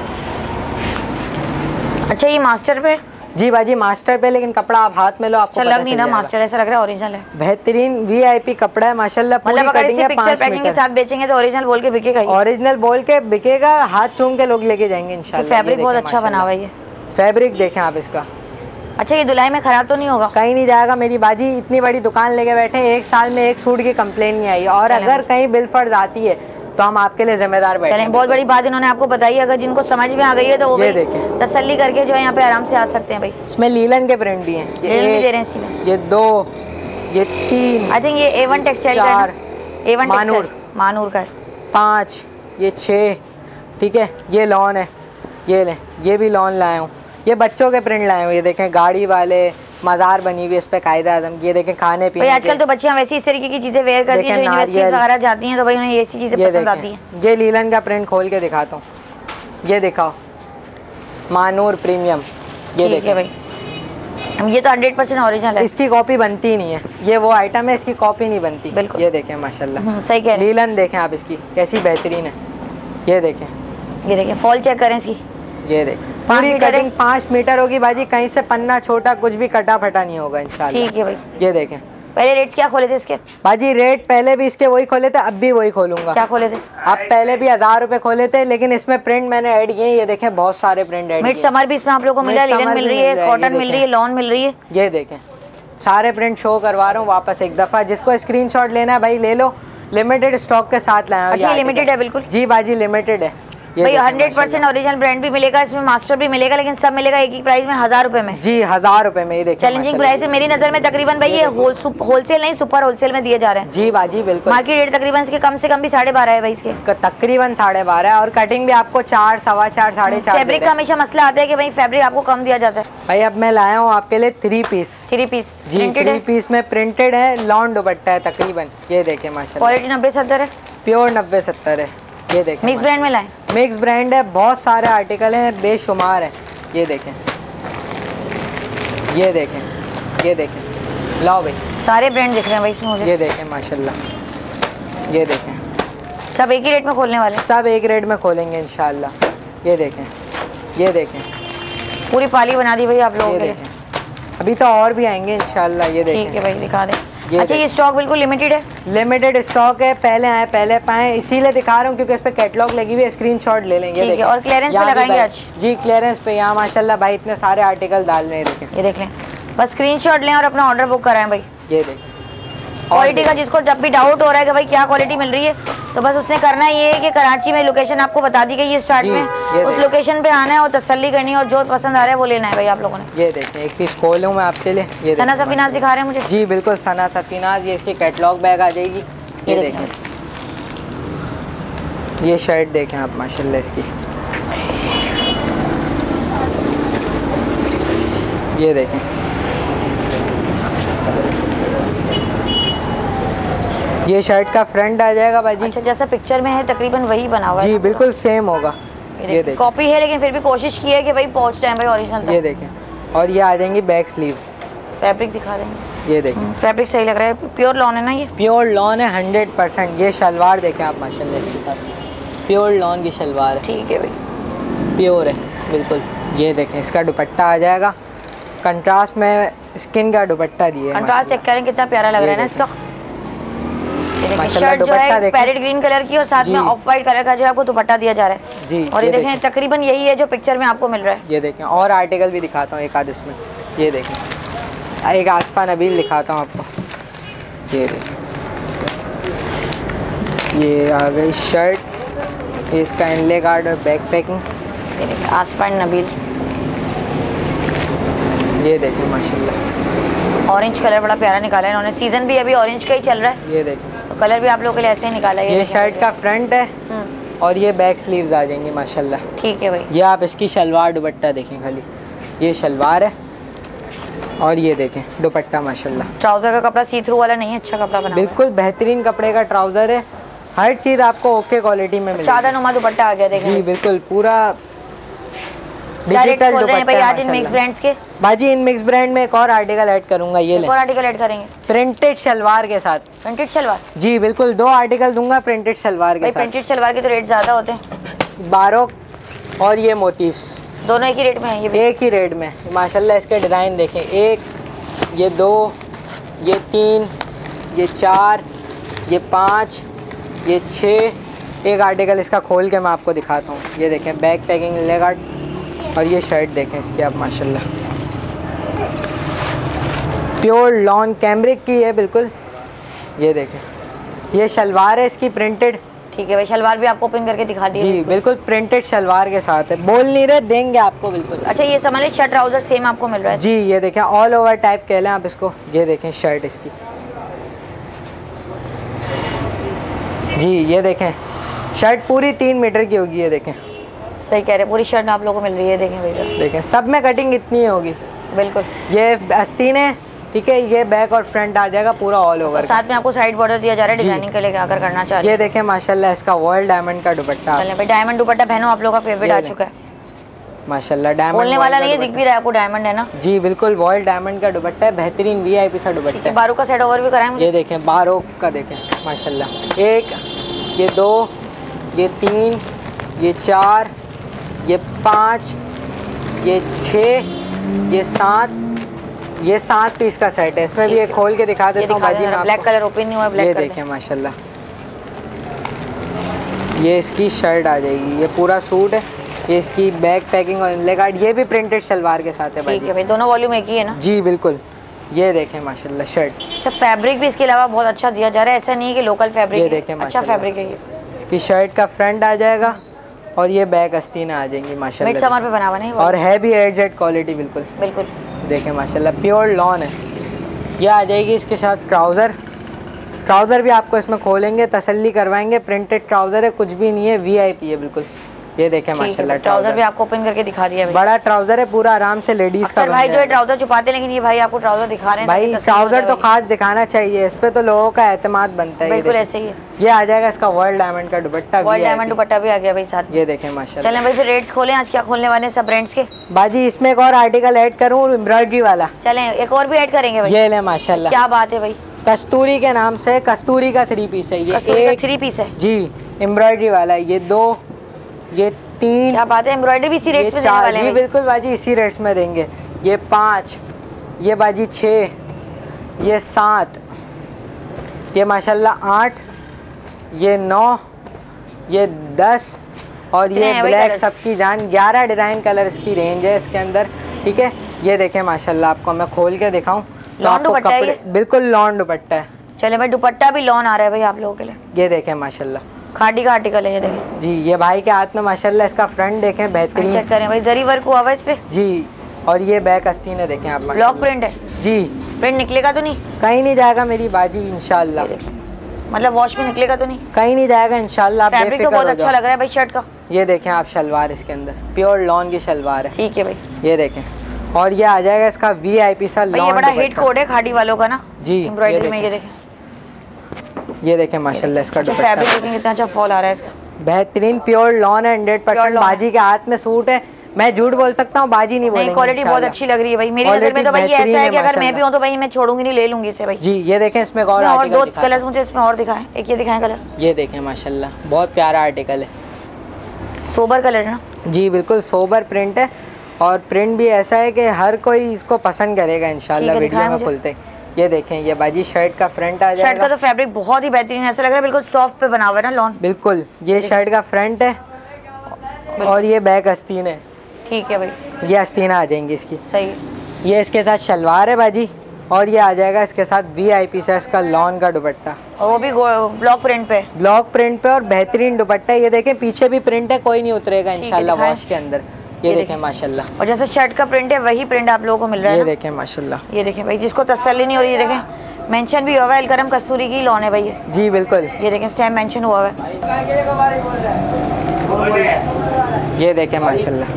अच्छा, ये मास्टर पे? जी बाजी मास्टर पे, लेकिन कपड़ा आप हाथ में लो आपको लग नहीं ना मास्टर, ऐसा लग रहा है ओरिजिनल है। बेहतरीन वीआईपी कपड़ा है माशाल्लाह। मतलब अगर इसे पिक्चर पैकिंग के साथ बेचेंगे तो ओरिजिनल बोल के बिकेगा। ओरिजिनल बोल के बिकेगा, हाथ चूम के लोग लेके जाएंगे इंशाल्लाह। फैब्रिक बहुत अच्छा बना हुआ है ये। फैब्रिक देखें आप इसका। अच्छा, ये धुलाई में खराब तो नहीं होगा? कहीं नहीं जाएगा मेरी बाजी, इतनी बड़ी दुकान लेके बैठे, एक साल में एक सूट की कंप्लेंट नहीं आई, और अगर कहीं बिल फर्ज आती है तो हम आपके लिए जिम्मेदार बैठे हैं। बहुत बड़ी बात इन्होंने आपको बताई, अगर जिनको समझ में आ गई है तो वो देखें तसल्ली करके जो है यहाँ पे आराम से आ सकते हैं भाई। इसमें लीलन के प्रिंट भी हैं, ये भी दे रहे हैं इसमें। ये दो, ये तीन, आई थिंक ये ए वन टेक्सटाइल का है, ए वन मानूर मानूर का है। पाँच, ये छः, ठीक है, ये लॉन है, ये लें, ये भी लॉन लाया हूँ। ये बच्चों के प्रिंट लाए हूँ, ये देखें गाड़ी वाले, मज़ार बनी हुई इस पे कायदा आज़म। ये देखें खाने पीने, आजकल तो बच्चियां वैसी इस तरीके की चीजें वेयर करती हैं जो यूनिवर्सिटीज वगैरह जाती हैं, तो भाई उन्हें ऐसी चीजें पसंद आती हैं। ये लीलन का प्रिंट खोल के दिखाता हूँ, ये दिखाओ, मानूर प्रीमियम। ये देखें भाई, ये तो हंड्रेड परसेंट ओरिजिनल है, इसकी कॉपी बनती नहीं है। ये वो आइटम है, इसकी कॉपी नहीं बनती। बिल्कुल। ये देखें माशाल्लाह, सही कह रहे हैं। लीलन देखें आप इसकी कैसी बेहतरीन है। ये देखें, ये देखें, फॉल चेक करें इसकी। ये देखें, पूरी कटिंग पाँच मीटर होगी बाजी, कहीं से पन्ना छोटा कुछ भी कटा फटा नहीं होगा इंशाल्लाह। ठीक है भाई। ये देखें, पहले रेट्स क्या खोले थे इसके? बाजी रेट पहले भी इसके वही खोले थे, अब भी वही खोलूंगा। क्या खोले थे? अब पहले भी हजार रुपए खोले थे, लेकिन इसमें प्रिंट मैंने ऐड किए। ये देखें, बहुत सारे प्रिंट ऐड किए। मिड समर भी इसमें आप लोगों को मिला, लिनन मिल रही है, कॉटन मिल रही है, लॉन मिल रही है। ये देखें, सारे प्रिंट शो करवा रहा हूँ वापस एक दफा। जिसको स्क्रीनशॉट लेना है भाई ले लो, लिमिटेड स्टॉक के साथ लाया हूं। अच्छा, लिमिटेड है बिल्कुल। जी बाजी लिमिटेड है भाई, हंड्रेड परसेंट ओरिजिनल ब्रांड भी मिलेगा इसमें, मास्टर भी मिलेगा, लेकिन सब मिलेगा एक ही प्राइस में, हजार रुपए में। जी हजार रुपए में। ये देखिए चैलेंजिंग प्राइस है मेरी नजर में। तकरीबन भाई ये होलसेल नहीं, सुपर होलसेल में दिए जा रहे हैं। जी बाजी बिल्कुल। मार्केट रेट तकरीबन इसके कम से कम भी साढ़े बारह है भाई इसके, तकरीबन साढ़े बारह है, और कटिंग भी आपको चार, सवा चार, साढ़े चार। फैब्रिक का हमेशा मसला आता है कि भाई फैब्रिक आपको कम दिया जाता है। भाई अब मैं लाया हूँ आपके लिए थ्री पीस। थ्री पीस जी, थ्री पीस में प्रिंटेड है, लॉन दुपट्टा है तकरीबन। ये देखें माशाल्लाह, क्वालिटी नब्बे सत्तर है, प्योर नब्बे सत्तर है। ये देखें, मिक्स ब्रांड में लाए, मिक्स ब्रांड है, बहुत सारे आर्टिकल हैं, बेशुमार है। ये देखें, ये देखें, ये देखें, लाओ भाई, सारे ब्रांड दिख रहे हैं भाई इसमें मुझे। ये देखें माशाल्लाह, ये देखें, सब एक ही रेट में खोलने वाले, सब एक रेट में खोलेंगे इंशाल्लाह। ये देखें, ये देखें, पूरी पाली बना दी भाई आप लोगों के लिए। अभी तो और भी आएंगे इंशाल्लाह। ये देखें, ठीक है भाई, दिखा दें। ये अच्छा, ये स्टॉक बिल्कुल लिमिटेड है, लिमिटेड स्टॉक है, पहले आए पहले पाए, इसीलिए दिखा रहा हूँ क्योंकि इस पे कैटलॉग लगी हुई है, स्क्रीनशॉट ले लेंगे। ठीक है, और क्लियरेंस पे लगाएंगे आज। जी क्लियरेंस पे, यहाँ माशाल्लाह भाई इतने सारे आर्टिकल डाल रहे हैं। देखें, ये देख लें, बस स्क्रीनशॉट लें और अपना ऑर्डर बुक कराएं भाई। ये देखें, क्वालिटी का जिसको जब भी डाउट हो रहा है कि भाई क्या क्वालिटी मिल रही है, तो बस उसने करना ये है कि कराची में लोकेशन आपको बता दी गई है स्टार्ट में, उस लोकेशन पे आना है और तसल्ली करनी है और जो पसंद आ रहा है वो लेना है भाई आप लोगों ने। ये देखिए एक पीस खोलूँ मैं आपके लिए। ये सना सफीनाज दिखा रहे हैं मुझे। जी बिल्कुल सना सफीनाज, ये इसकी कैटलॉग बैग आ जाएगी। ये देखें, ये शर्ट देखें आप माशाल्लाह इसकी, ये देखें। ये शर्ट का फ्रंट आ जाएगा बाजी। अच्छा, जैसा पिक्चर में है तकरीबन वही बना हुआ है। जी बिल्कुल सेम होगा। ये देखें, कॉपी है लेकिन फिर भी कोशिश की है कि भाई पहुंच जाए भाई ओरिजिनल तक। ये देखें, और ये आ जाएंगी बैक स्लीव्स। फैब्रिक दिखा देंगे। ये देखें, फैब्रिक सही लग रहा है, प्योर लॉन है ना ये? प्योर लॉन है हंड्रेड परसेंट। ये शलवार देखें आप माशाल्लाह इसके साथ, प्योर लॉन की शलवार है। ठीक है भाई, प्योर है बिल्कुल। ये देखें, इसका दुपट्टा आ जाएगा कंट्रास्ट में, स्किन का दुपट्टा दिए। कंट्रास्ट चेक करें कितना प्यारा लग रहा है ना इसका। माशाल्लाह शर्ट जो है पैरेट ग्रीन कलर की और साथ में ऑफ वाइट कलर का जो है आपको दुपट्टा दिया जा रहा है जी। और ये देखें तकरीबन यही है जो पिक्चर में आपको मिल रहा है। ये देखें, और आर्टिकल भी दिखाता हूँ एक आध इसमें। ये देखें, एक आसफा नबील दिखाता हूँ आपको। ये देखें, ये आ गई शर्ट, इसका इनले कार्ड और बैक पैकिंग। आसफा नबील, ये देखें माशाल्लाह ऑरेंज कलर बड़ा प्यारा निकाला है इन्होंने, सीजन भी अभी ऑरेंज का ही चल रहा है। ये देखें, तो कलर भी आप लोगों के लिए ऐसे ही निकाला है। ये शर्ट का फ्रंट है और ये बैक स्लीव्स आ जाएंगी माशाल्लाह। ठीक है भाई, ये आप इसकी शलवार दुपट्टा देखें खाली, ये शलवार है और ये देखें दुपट्टा माशाल्लाह। ट्राउजर का कपड़ा सी थ्रू वाला नहीं है, अच्छा कपड़ा बना, बिल्कुल बेहतरीन कपड़े का ट्राउजर है, हर चीज़ आपको ओके क्वालिटी में मिलेगी। चादर नुमा दुपट्टा आ गया देखें जी बिल्कुल, पूरा डिजिटल दुपट्टा भाई। आज इन मिक्स ब्रांड्स के बाजी, इन मिक्स ब्रांड में एक और आर्टिकल ऐड करूंगा। ये ले, और आर्टिकल ऐड करेंगे प्रिंटेड शलवार के साथ। प्रिंटेड शलवार? जी बिल्कुल, दो आर्टिकल दूंगा प्रिंटेड शलवार के साथ। प्रिंटेड शलवार के तो रेट ज्यादा होते हैं। बारोक और ये मोटिव्स दोनों एक ही रेट में है? ये भी एक ही रेट में माशाल्लाह। इसके डिज़ाइन देखें, एक, ये दो, ये तीन, ये चार, ये पाँच, ये छः। एक आर्टिकल इसका खोल के मैं आपको दिखाता हूँ। ये देखें, बैक पैकिंग लेगा और ये शर्ट देखें इसकी आप माशाल्लाह, प्योर लॉन कैमरिक की है बिल्कुल। ये देखें, ये शलवार है इसकी प्रिंटेड। ठीक है भाई, शलवार भी आपको ओपन करके दिखा दी जी बिल्कुल, प्रिंटेड शलवार के साथ है, बोल नहीं रहे, देंगे आपको बिल्कुल। अच्छा, ये समझ शर्ट ट्राउजर सेम आपको मिल रहा है? जी ये देखें, ऑल ओवर टाइप कह लें आप इसको। ये देखें शर्ट इसकी, जी ये देखें शर्ट पूरी तीन मीटर की होगी। ये देखें, सही कह रहे हैं, पूरी शर्ट में आप लोगों को मिल रही है। देखें भैया, देखें सब में कटिंग इतनी ही होगी बिल्कुल। ये आस्तीन है, ठीक है, ये बैक और फ्रंट आ जाएगा पूरा ऑल ओवर। साथ में आपको साइड बॉर्डर दिया जा रहा है डिजाइनिंग के लिए क्या कर करना चाहिए। ये देखें माशाल्लाह, इसका वर्ल्ड डायमंड का दुपट्टा। चलें भाई, डायमंड दुपट्टा पहनो, आप लोगों का फेवरेट आ चुका है माशाल्लाह। डायमंड बोलने वाला नहीं है, दिख भी रहा है आपको डायमंड है ना? जी बिल्कुल, वर्ल्ड डायमंड का दुपट्टा है, बेहतरीन वीआईपी सा दुपट्टा है। बारोक का सेट ओवर भी कराएं मुझे। ये देखें बारोक का, देखें माशाल्लाह, एक, ये दो, ये तीन, ये चार, ये पाँच, ये छः, ये सात, ये सात पीस का सेट है। इसमें भी एक खोल के दिखा देता हूँ बाजी में। ब्लैक कलर ओपन नहीं हुआ, ब्लैक ये देखें माशाल्लाह, ये इसकी शर्ट आ जाएगी, ये पूरा सूट है। ये इसकी बैक पैकिंग और इनले कार्ड, ये भी प्रिंटेड शलवार के साथ है भाई। ठीक है भाई, दोनों वॉल्यूम एक ही है ना? जी बिल्कुल। ये देखें माशाल्लाह शर्ट। अच्छा, फैब्रिक भी इसके अलावा बहुत अच्छा दिया जा रहा है, ऐसा नहीं है कि लोकल फैब्रिक। ये देखें अच्छा फैब्रिक है ये। इसकी शर्ट का फ्रंट आ जाएगा और ये बैक आस्तीन आ जाएंगी माशाल्लाह, मिड समर पे बना हुआ नहीं, और है भी एट जेड क्वालिटी बिल्कुल बिल्कुल। देखें माशाल्लाह, प्योर लॉन है। ये आ जाएगी इसके साथ ट्राउज़र। ट्राउज़र भी आपको इसमें खोलेंगे, तसल्ली करवाएंगे, प्रिंटेड ट्राउज़र है, कुछ भी नहीं है, वीआईपी है बिल्कुल। ये देखें माशाल्लाह, ट्राउज़र भी आपको ओपन करके दिखा दिया भाई। बड़ा ट्राउज़र है, पूरा आराम से लेडीज़ का। भाई जो है ट्राउज़र छुपाते, लेकिन ये भाई आपको ट्राउज़र दिखा रहे हैं भाई। ट्राउज़र तो खास दिखाना चाहिए, इस पे तो लोगों का एतमाद बनता है। बिल्कुल ऐसे ही है। ये आ जाएगा इसका वर्ल्ड डायमंड का दुपट्टा, वर्ल्ड डायमंड दुपट्टा भी आ गया भाई साथ। ये देखें माशाल्लाह। चलें भाई फिर रेट्स खोलें, आज क्या खोलने वाले हैं सब ब्रांड्स के? बाजी इसमें एक और आर्टिकल ऐड करूँ, एम्ब्रॉयडरी वाला। चलें एक और भी ऐड करेंगे भाई। ये ले माशाल्लाह, क्या बात है भाई, कस्तूरी के नाम से, कस्तूरी का थ्री पीस है ये। एक थ्री पीस है जी, एम्ब्रॉयडरी वाला। ये दो, ये तीन, क्या बात है, एम्ब्रॉयडरी भी इसी रेट्स में देने वाले हैं? जी बिल्कुल बाजी, इसी रेट्स में देंगे। ये पाँच, ये बाजी छः, ये सात, ये माशाल्लाह आठ, ये नौ, ये दस और ये ब्लैक सबकी जान, ग्यारह डिज़ाइन कलर्स की रेंज है इसके अंदर, ठीक है। ये देखें माशाल्लाह, आपको मैं खोल के दिखाऊं तो आपको कपड़े बिल्कुल लॉन दुपट्टा है, चले भाई, दुपट्टा भी लॉन आ रहा है भाई आप लोगों के लिए। ये देखें माशाल्लाह, खादी का आर्टिकल है ये देखें जी। ये भाई के हाथ में माशाल्लाह इसका फ्रंट देखें बेहतरीन, चेक करें भाई, जरी वर्क हुआ हुआ इस पे जी। और ये बैक आस्तीन है देखें आप, ब्लॉक प्रिंट है जी। प्रिंट निकलेगा तो नहीं? कहीं नहीं जाएगा मेरी बाजी इंशाल्लाह, मतलब वॉश में निकलेगा तो नहीं? कहीं नहीं जाएगा इंशाल्लाह। फैब्रिक तो बहुत अच्छा लग रहा है भाई शर्ट का। ये देखें आप शलवार, इसके अंदर प्योर लॉन की शलवार है, ठीक है भाई। ये देखें, और ये आ जाएगा इसका वीआईपी सा लॉन। ये बड़ा हिट कोड है खादी वालों का ना जी, एम्ब्रॉयडरी में। ये देखें, ये देखें माशाल्लाह इसका दुपट्टा, फैब्रिक देखें कितना अच्छा फॉल आ रहा है इसका, बेहतरीन प्योर लॉन है, हंड्रेड परसेंट बाजी के हाथ में सूट है। मैं झूठ बोल सकता हूँ, बाजी नहीं बोलेंगे। क्वालिटी बहुत अच्छी लग रही है भाई मेरी नजर में तो भाई। ये ऐसा है कि अगर मैं भी हूँ तो भाई मैं छोड़ूंगी नहीं, ले लूंगी इसे भाई जी। ये देखें इसमें और और दो कलर मुझे इसमें और दिखाएं, एक ये दिखाएं कलर। ये देखें माशाल्लाह बहुत प्यारा आर्टिकल है, सोबर कलर है ना जी, बिल्कुल सोबर प्रिंट है। और प्रिंट भी ऐसा है कि हर कोई इसको पसंद करेगा इंशाल्लाह वीडियो में खुलते। ये देखें, ये बाजी शर्ट का फ्रंट आ जाएगा। शर्ट का तो फैब्रिक बहुत ही बेहतरीन है, ऐसा लग रहा है बिल्कुल सॉफ्ट पे बना हुआ है ना लॉन। बिल्कुल, ये शर्ट का फ्रंट है और ये बैक आस्तीन है, ठीक है भाई। ये आस्तीना आ जाएंगी इसकी, सही है। ये इसके साथ शलवार है बाजी, और ये आ जाएगा इसके साथ वीआईपी से इसका लॉन का दुपट्टा, और वो भी ब्लॉक प्रिंट पे, ब्लॉक प्रिंट पे और बेहतरीन दुपट्टा। ये देखें पीछे भी प्रिंट है, कोई नहीं उतरेगा इंशाल्लाह वॉश के अंदर। ये, ये देखें माशाल्लाह, और जैसे शर्ट का प्रिंट है वही प्रिंट आप लोगों को मिल रहा है। ये देखें माशाल्लाह, ये देखें भाई, जिसको तसल्ली नहीं हो रही है देखें मेंशन भी हुआ है अलकरम कस्तूरी की लॉन है भाई ये। जी बिल्कुल, ये देखें स्टैम्प मेंशन हुआ है। ये देखें माशाल्लाह,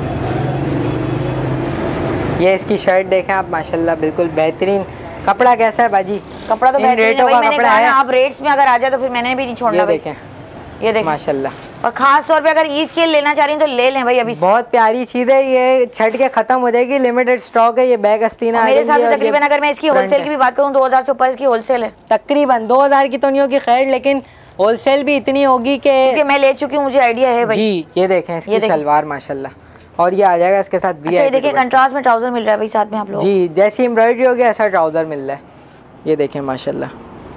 ये इसकी शर्ट देखें आप माशाल्लाह, बिल्कुल बेहतरीन। कपड़ा कैसा है बाजी? कपड़ा तो बेहतरीन है भाई, मैंने कहा ना आप रेट्स में अगर आ जाए तो फिर मैंने भी नहीं छोड़ना। ये देखें, ये देखें माशाल्लाह, और खास तौर पे अगर ईद के लेना चाह रही हैं तो ले लें भाई अभी। बहुत प्यारी चीज़ है, ये छट के खत्म हो जाएगी, लिमिटेड स्टॉक है। ये बैग आस्तीना मेरे हिसाब से तकरीबन अगर मैं इसकी होलसेल की भी बात करूं दो हज़ार से ऊपर इसकी होलसेल है। तकरीबन दो हज़ार की तो नहीं होगी खैर, लेकिन होलसेल भी इतनी होगी कि मैं ले चुकी हूँ, मुझे आइडिया है भाई। जी, ये देखें इसकी शलवार माशाल्लाह, और ये आ जाएगा इसके साथ भी। अच्छा, ये देखिए कंट्रास्ट में ट्राउजर मिल रहा है भाई साथ में आप लोग। जी, जैसी एम्ब्रॉयडरी होगी ऐसा ट्राउजर मिल रहा है। ये देखें माशाल्लाह,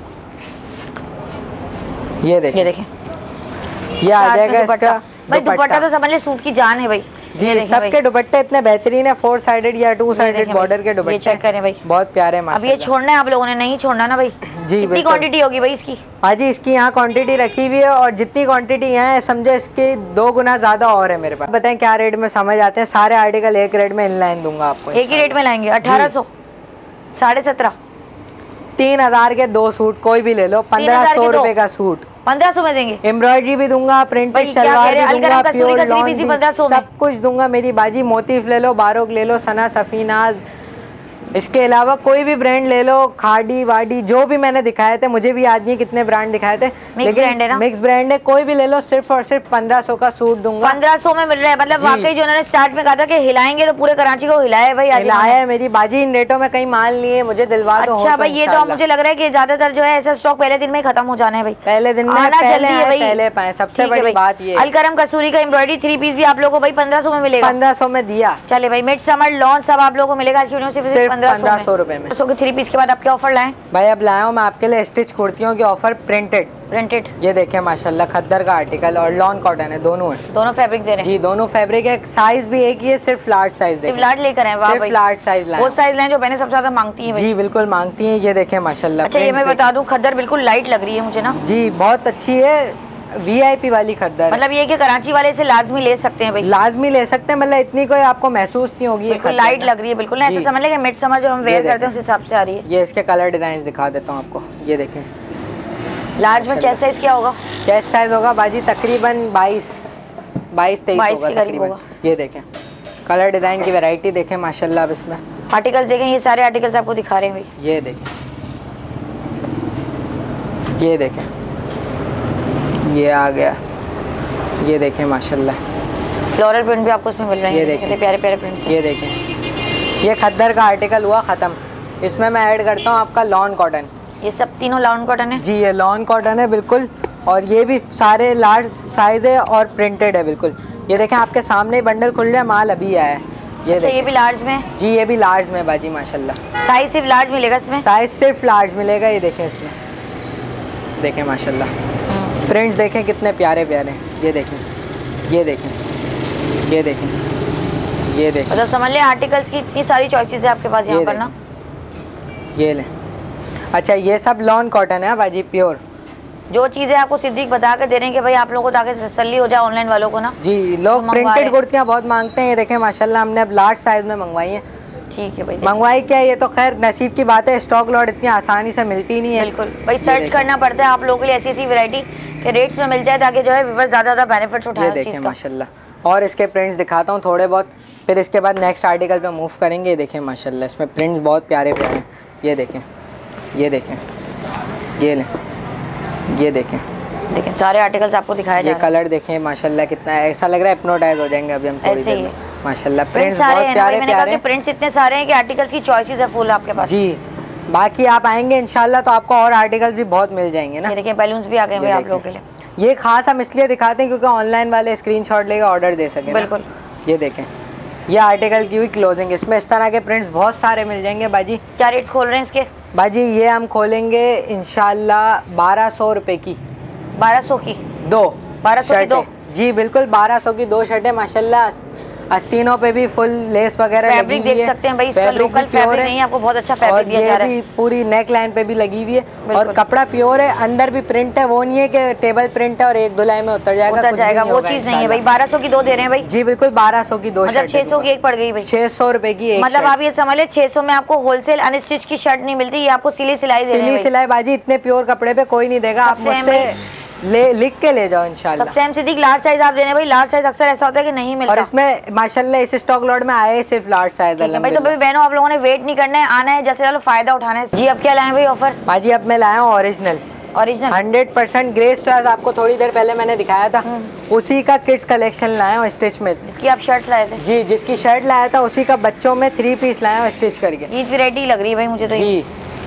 ये देखें, ये देखें, ये आ जाएगा इसका भाई दुपट्टा तो समझ ले सूट की जान है भाई जी। सबके दुपट्टे इतने बेहतरीन है, फोर साइडेड या टू साइडेड बॉर्डर के दुपट्टे। चेक करें भाई, बहुत प्यारे हैं। अब ये छोड़ना है आप लोगों ने, नहीं छोड़ना ना भाई जी। कितनी क्वांटिटी होगी भाई इसकी? हाँ जी, इसकी यहाँ क्वांटिटी रखी हुई है, और जितनी क्वांटिटी यहाँ है समझे इसकी दो गुना ज्यादा और है मेरे पास। बताएं क्या रेट में समझ आते हैं? सारे आर्टिकल एक रेट में इनलाइन दूंगा आपको, एक ही रेट में लाएंगे। अठारह सौ, साढ़े सत्रह, तीन हजार के दो सूट कोई भी ले लो, पंद्रह सौ रुपए का सूट पंद्रह सौ में देंगे। एम्ब्रॉयडरी भी दूंगा, प्रिंटेड शलवार भी दूंगा, प्योर लॉन भी, सब कुछ दूंगा मेरी बाजी। मोतीफ ले लो, बारोक ले लो, सना, सफीनाज, इसके अलावा कोई भी ब्रांड ले लो, खाड़ी वाडी जो भी मैंने दिखाए थे, मुझे भी याद नहीं कितने ब्रांड दिखाए थे, लेकिन मिक्स ब्रांड है, कोई भी ले लो, सिर्फ और सिर्फ पंद्रह सौ का सूट दूंगा। पंद्रह सौ में मिल रहा है, मतलब वाकई जो उन्होंने स्टार्ट में कहा था कि हिलाएंगे तो पूरे कराची को हिलाया भाई, हिलाया है मेरी बाजी। इन रेटों में कहीं माल नहीं है, मुझे दिलवा दो। अच्छा भाई, ये तो मुझे लग रहा है कि ज्यादातर जो है ऐसा स्टॉक पहले दिन में खत्म हो जाना है भाई, पहले दिन में पहले पाए, सबसे बड़ी बात ये। अलकरम कसूरी का एम्ब्रॉयडरी थ्री पीस भी आप लोगों को भाई पंद्रह सौ में मिलेगा। पंद्रह सौ में दिया। चले भाई, मिड समर लॉन सब आप लोगों को मिलेगा सिर्फ पंद्रह सौ रुपए में। सौ की थ्री पीस के बाद आपके ऑफर लाएं भाई? अब लाया हूँ मैं आपके लिए स्टिच कुर्तियों के ऑफर, प्रिंटेड प्रिंटेड। ये देखें माशाल्लाह, खद्दर का आर्टिकल और लॉन कॉटन है, दोनों है, दोनों फैब्रिक दे रहे हैं जी, दोनों फैब्रिक है। साइज भी एक ही है, सिर्फ लार्ज साइज, सिर्फ लार्ज लेकर आए। वाह भाई, लार्ज साइज लाए, वो साइज लाएं जो मैंने सबसे ज्यादा मांगती है जी, बिल्कुल मांगती हैं। ये देखें माशाल्लाह। अच्छा, ये मैं बता दूं खद्दर बिल्कुल लाइट लग रही है मुझे ना जी, बहुत अच्छी है, वीआईपी वाली खद्दर। मतलब ये कि कराची वाले से लाजमी ले सकते हैं भाई, लाजमी ले सकते हैं, मतलब इतनी कोई आपको महसूस नहीं होगी। बिल्कुल लाइट लग रही है, बिल्कुल ऐसा समझ लेंगे मिड समर जो हम वेयर करते हैं उस हिसाब से आ रही है। ये इसके कलर डिजाइन दिखा देता हूँ आपको, ये देखें। लार्ज में चेस्ट साइज क्या होगा? चेस्ट साइज होगा बाजी तकरीबन बाईस बाईस तेईस होगा तकरीबन। ये देखें कलर डिजाइन की वैरायटी देखें माशाल्लाह। अब इसमें आर्टिकल्स देखें, ये सारे आर्टिकल्स आपको दिखा रहे हैं भाई। ये देखें, ये देखें, ये आ गया, ये देखें माशाल्लाह। फ्लोरल प्रिंट भी आपको इसमें मिल रहे हैं, ये देखें प्यारे प्यारे प्रिंट्स। ये देखें, ये खद्दर का आर्टिकल हुआ ख़त्म। इसमें मैं ऐड करता हूँ आपका लॉन कॉटन। ये सब तीनों लॉन कॉटन है जी, ये लॉन कॉटन है बिल्कुल, और ये भी सारे लार्ज साइज है और प्रिंटेड है बिल्कुल। ये देखें आपके सामने ही बंडल खुल रहा है, माल अभी आया है। ये अच्छा, ये भी लार्ज में? जी, ये भी लार्ज में बाजी माशाल्लाह। साइज सिर्फ लार्ज मिलेगा इसमें? साइज सिर्फ लार्ज मिलेगा। ये देखें इसमें, देखें माशाल्लाह, प्रिंट्स देखें कितने प्यारे प्यारे हैं। ये देखें, ये देखें, ये देखें, ये देखें, मतलब समझ लें आर्टिकल्स की इतनी सारी चॉइसेस है आपके पास यहाँ पर ना। ये लें, अच्छा ये सब लॉन कॉटन है बाजी, प्योर। जो चीजें आपको सिद्दीक बता के दे रहे हैं कि भाई आप लोगों को ताकि तसल्ली हो जाए ऑनलाइन वालों को ना। जी, लोग प्रिंटेड कुर्तियाँ बहुत मांगते हैं। ये देखें माशाल्लाह हमने अब लार्ज साइज में मंगवाई है। ठीक है भाई, मंगवाई क्या, ये तो खैर नसीब की बात है, स्टॉक लॉट इतनी आसानी से मिलती नहीं है। बिल्कुल भाई, सर्च करना पड़ता है आप लोगों के लिए ऐसी ऐसी वैरायटी के रेट्स में मिल जाए ताकि जो है व्यूअर्स ज़्यादा ज़्यादा बेनिफिट्स उठाएं। ये देखें माशाल्लाह, और इसके प्रिंट्स दिखाता हूँ थोड़े बहुत, फिर इसके बाद नेक्स्ट आर्टिकल पे मूव करेंगे। ये देखें माशाल्लाह, इसमें प्रिंट्स बहुत प्यारे प्यारे हैं। ये देखें, ये देखें, ये लें, ये देखें, देखें सारे आर्टिकल्स आपको दिखाया जा रहे हैं। ये कलर देखें माशाल्लाह, कितना ऐसा लग रहा है हिप्नोटाइज हो जाएंगे अभी हम थोड़ी देर में। माशाल्लाह प्रिंट्स बहुत प्यारे प्यारे, प्रिंट्स इतने सारे हैं कि आर्टिकल्स की चॉइसेस है फुल आपके पास। जी, बाकी आप आएंगे इंशाल्लाह तो आपको और आर्टिकल्स भी बहुत मिल जाएंगे ना। ये देखिए बैलून्स भी आ गए हैं आप लोगों के लिए। ये खास हम इसलिए दिखाते हैं क्योंकि ऑनलाइन वाले स्क्रीनशॉट लेकर ऑर्डर दे सकें। बिल्कुल। ये देखें, ये आर्टिकल की हुई क्लोजिंग, इसमें इस तरह के प्रिंट्स बहुत सारे मिल जाएंगे बाजी। क्या रेट्स खोल रहे हैं इसके बाजी? ये हम खोलेंगे इंशाल्लाह बारह सौ रुपए की। बारह सौ की दो बारह सौ की दो? जी बिल्कुल, बारह सौ की दो शर्टें माशाल्लाह। आस्तीनों पे भी फुल लेस वगैरह लगी हुई है। देख सकते हैं भाई, इसका लोकल फैब्रिक नहीं है, आपको बहुत अच्छा फैब्रिक दिया जा रहा है। ये भी पूरी नेक लाइन पे भी लगी हुई है और कपड़ा प्योर है, अंदर भी प्रिंट है, वो नहीं है कि टेबल प्रिंट है और एक धुलाई में उतर जाएगा, उतर जाएगा, वो चीज नहीं है भाई। बारह सौ की दो दे रहे हैं भाई? जी बिल्कुल, बारह सौ की दो, मतलब छह सौ की एक पड़ गई भाई। छह सौ रुपए की एक। मतलब आप ये समझ ले छह सौ में आपको होलसेल अनस्टिच की शर्ट नहीं मिलती, ये आपको सिली सिलाई दे रहे हैं। सिली सिलाई बाजी, इतने प्योर कपड़े पे कोई नहीं देगा। आप मुझसे ले लिख के ले जाओ इंशाल्लाह। सबसे हम सिद्दीक लार्ज साइज आप देने भाई, लार्ज साइज अक्सर ऐसा होता है कि नहीं मिलता और इसमें माशाल्लाह इस स्टॉक लॉट में आए सिर्फ लार्ज साइज है भाई। तो भाई बहनों आप लोगों ने वेट नहीं करना है, आना है जैसे चलो फायदा उठाना है। जी अब क्या लाए भाई ऑफर? बाजी अब मैं लाया हूँ original original hundred percent grace choice, आपको थोड़ी देर पहले मैंने दिखाया था, उसी का किड्स कलेक्शन लाया हूँ स्टिच में। जिसकी आप शर्ट लाए थे? जी, जिसकी शर्ट लाया था उसी का बच्चों में थ्री पीस लाया हूँ स्टिच करके। ये वैरायटी लग रही है भाई मुझे तो। जी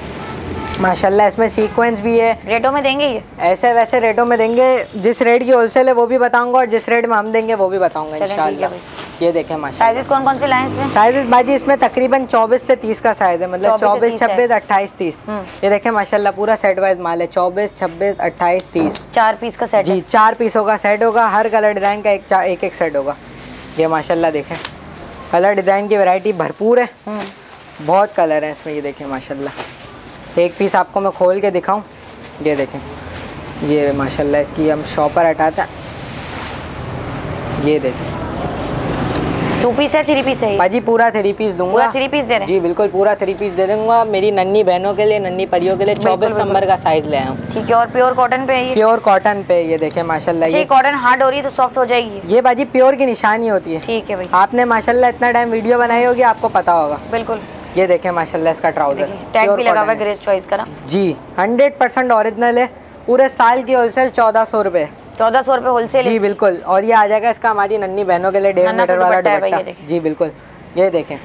माशाल्लाह, इसमें सीक्वेंस भी है। रेटों में देंगे ये? ऐसे वैसे रेटों में देंगे, जिस रेट की होलसेल है वो भी बताऊंगा और जिस रेट में हम देंगे वो भी बताऊंगा इंशाल्लाह। ये देखें माशाल्लाह। साइजेस कौन कौन से लाए इसमें? साइजेस बाजी इसमें तकरीबन चौबीस से तीस का साइज है, मतलब चौबीस छब्बीस अट्ठाईस तीस। ये देखें माशाल्लाह पूरा सेट वाइज माल है, चौबीस छब्बीस अट्ठाईस तीस, चार पीस का सेट। जी चार पीसों का सेट होगा, हर कलर डिजाइन का एक एक एक सेट होगा। ये माशाल्लाह देखें कलर डिजाइन की वैरायटी भरपूर है, बहुत कलर है इसमें। ये देखें माशाल्लाह, एक पीस आपको मैं खोल के दिखाऊं। ये देखें, ये माशाल्लाह इसकी हम शॉपर हटाते हैं। ये देखें टू पीस है थ्री पीस है? बाजी पूरा थ्री पीस दूंगा। पूरा थ्री पीस दे रहे हैं? जी बिल्कुल पूरा थ्री पीस दे दूंगा मेरी नन्ही बहनों के लिए, नन्ही परियों के लिए। चौबीस नंबर का साइज ले आया हूँ। ठीक है, और प्योर कॉटन पे है ये? प्योर कॉटन पे। ये देखें माशाल्लाह, ये कॉटन हार्ड हो रही है तो सॉफ्ट हो जाएगी? ये बाजी प्योर की निशानी होती है। ठीक है भाई, आपने माशाल्लाह इतना टाइम वीडियो बनाई होगी, आपको पता होगा। बिल्कुल। ये देखें माशाल्लाह इसका ट्राउजर टैग भी लगा हुआ है ग्रेस चॉइस का ना। जी हंड्रेड परसेंट ओरिजिनल है, पूरे साल की होलसेल चौदह सौ रुपए। चौदह सौ रुपए होलसेल? जी बिल्कुल। और ये आ जाएगा इसका हमारी नन्ही बहनों के लिए डेढ़ मीटर वाला दुपट्टा। जी बिल्कुल। ये देखें,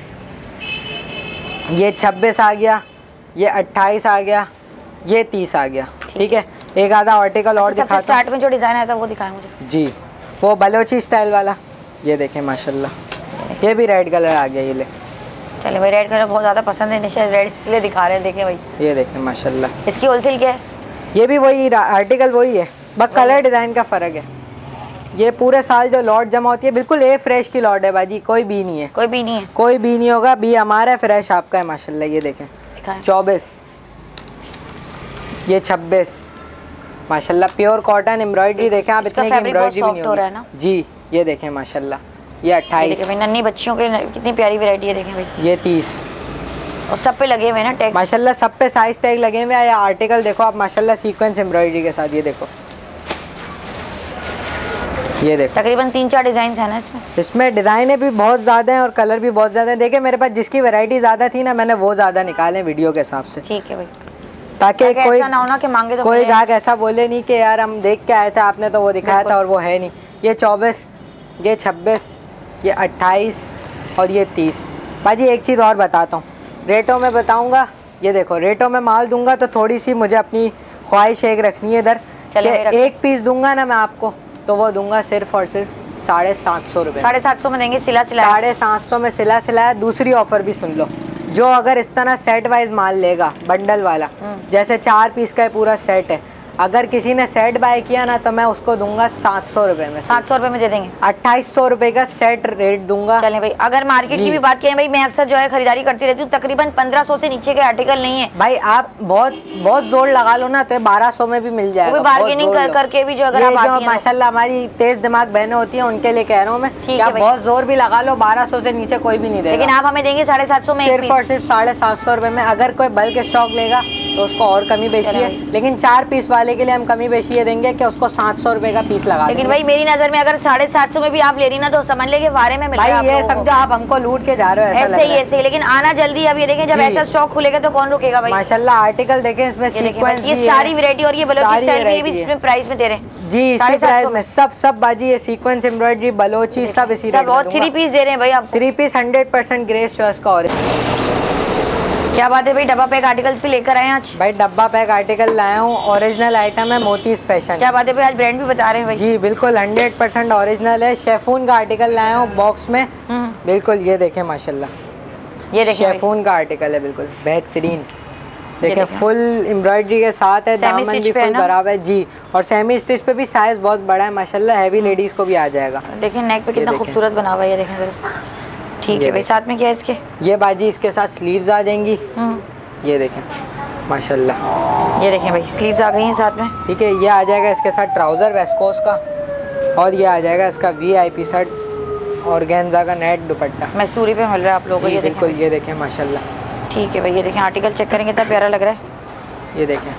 ये छब्बीस आ गया, ये अट्ठाईस आ गया, ये तीस आ गया। ठीक है, एक आधा आर्टिकल और दिखाता हूं। स्टार्ट में जो डिजाइन आया था वो दिखाएं मुझे। जी वो बलोची स्टाइल वाला। ये देखें माशाल्लाह, ये भी रेड कलर आ गया। ये ले चले भाई, रेड कलर बहुत ज़्यादा पसंद है, शायद रेड इसलिए दिखा रहे हैं। देखें भाई, ये देखें माशाल्लाह। इसकी होलसेल क्या है? ये भी वही आर्टिकल वही है, बस कलर डिज़ाइन का फ़र्क है। ये पूरे साल जो लॉट जमा होती है बिल्कुल ए फ्रेश की लॉट है बाजी, कोई भी नहीं है। कोई भी नहीं है? कोई भी नहीं होगा, बी हमारा है, फ्रेश आपका है माशाल्लाह। ये देखें चौबीस, ये छब्बीस माशाल्लाह प्योर कॉटन एम्ब्रॉयडरी। देखें आप, इतने की एम्ब्रॉयडरी भी नहीं होगी। जी ये देखें माशाल्लाह, ये अट्ठाईस। नन्ही बच्चियों के कितनी प्यारी वैरायटी है। देखें भाई, ये तीस, और सब पे लगे हुए ना टैग माशाल्लाह, सब पे साइज टैग लगे हुए हैं। या आर्टिकल देखो आप माशाल्लाह सीक्वेंस एम्ब्रॉयडरी के साथ। ये देखो, ये देखो तकरीबन तीन चार डिजाइन है ना इसमें। इसमें डिजाइने भी बहुत ज़्यादा हैं और कलर भी बहुत ज़्यादा है। देखिए मेरे पास जिसकी वैरायटी ज़्यादा थी ना, मैंने वो ज़्यादा निकाले वीडियो के हिसाब से। ठीक है भाई, ताकि कोई ना हो ना कि मांगे तो कोई ग्राहक ऐसा बोले नहीं कि यार हम देख के आए थे, आपने तो वो दिखाया था और वो है नहीं। ये चौबीस, ये छब्बीस, ये अट्ठाईस और ये तीस। बाजी एक चीज़ और बताता हूँ, रेटों में बताऊँगा। ये देखो रेटों में माल दूंगा तो थोड़ी सी मुझे अपनी ख्वाहिश एक रखनी है इधर, एक पीस दूंगा ना मैं आपको, तो वो दूंगा सिर्फ और सिर्फ साढ़े सात सौ रुपये। साढ़े सात सौ में देंगे सिला सिलाया? साढ़े सात सौ में सिला सिलाया। दूसरी ऑफर भी सुन लो, जो अगर इस तरह सेट वाइज माल लेगा बंडल वाला, जैसे चार पीस का पूरा सेट है, अगर किसी ने सेट बाय किया ना तो मैं उसको दूंगा सात सौ रुपए में। सात सौ रुपए में दे देंगे। अट्ठाईस सौ रुपए का सेट रेट दूंगा। चलें भाई, अगर मार्केट की भी बात करें भाई, मैं अक्सर जो है खरीदारी करती रहती हूँ, तकरीबन पंद्रह सौ से नीचे के आर्टिकल नहीं है भाई। आप बहुत बहुत जोर लगा लो ना तो बारह सौ में भी मिल जाएगा, बार्गेनिंग कर करके भी। जो अगर आप आती हैं माशाल्लाह हमारी तेज दिमाग बहनें होती हैं उनके लिए कह रहा हूँ मैं, ठीक है, बहुत जोर भी लगा लो बारह सौ से नीचे कोई भी नहीं देगा। लेकिन आप हमें देंगे साढ़े सात सौ में, सिर्फ और सिर्फ साढ़े सात सौ रुपए में। अगर कोई बल्क स्टॉक लेगा तो उसको और कमी बेचिए, लेकिन चार पीस वाले के लिए हम कमी बेची ये देंगे कि उसको सात सौ रुपए का पीस लगा। लेकिन भाई मेरी नजर में अगर साढ़े सात सौ में भी आप ले रही ना तो समझ लेंगे वारे में मिल रहा है। भाई ये समझो आप हमको लूट के जा रहे हो, ऐसा ऐसे ही ऐसे ही। लेकिन आना जल्दी। अब ये देखें जब ऐसा स्टॉक खुलेगा तो कौन रुकेगा भाई। माशाल्लाह आर्टिकल देखें इसमें सीक्वेंस, ये सारी वैरायटी और ये बलोची स्टाइल भी, ये भी इसमें प्राइस में दे रहे हैं जी, इसी प्राइस में सब सब बाजी। ये सीक्वेंस एम्ब्रॉयडरी बलोची सब इसी रेट में। और थ्री पीस दे रहे हैं भाई आप, three piece hundred percent grace choice का। और क्या बात है भाई, डब्बा पैक आर्टिकल्स भी लेकर आए हैं आज। भाई डब्बा पैक आर्टिकल लाया हूँ, ओरिजिनल आइटम है, मोतीज फैशन। क्या बात है भाई, आज ब्रांड भी बता रहे हैं भाई। जी बिल्कुल हंड्रेड परसेंट ओरिजिनल है। शेफून का आर्टिकल लाया हूँ बॉक्स में, बिल्कुल ये देखें माशाल्लाह, ये देखें शेफून का आर्टिकल है, बिल्कुल बेहतरीन। देखें फुल एम्ब्रॉयडरी के साथ है, दामन भी फुल बराबर है जी, और सेमी स्टिच पे भी साइज बहुत बड़ा है माशाल्लाह, हैवी लेडीज को भी आ जाएगा। देखें नेक पे कितना खूबसूरत बना हुआ है, ये देखें जरा। ठीक है भाई, साथ में क्या है इसके? ये बाजी इसके साथ स्लीव्स आ जाएंगी, ये देखें माशाल्लाह। ये देखें भाई स्लीव्स आ गई हैं साथ में, ठीक है। ये आ जाएगा इसके साथ ट्राउजर वेस्कोस का, और ये आ जाएगा इसका वीआईपी शर्ट और गेंजा का नेट दुपट्टा मैसूरी पे मिल रहा है आप लोगों को। ये बिल्कुल ये देखें माशाल्लाह। ठीक है भाई, ये देखें आर्टिकल चेक करेंगे कितना प्यारा लग रहा है, ये देखें।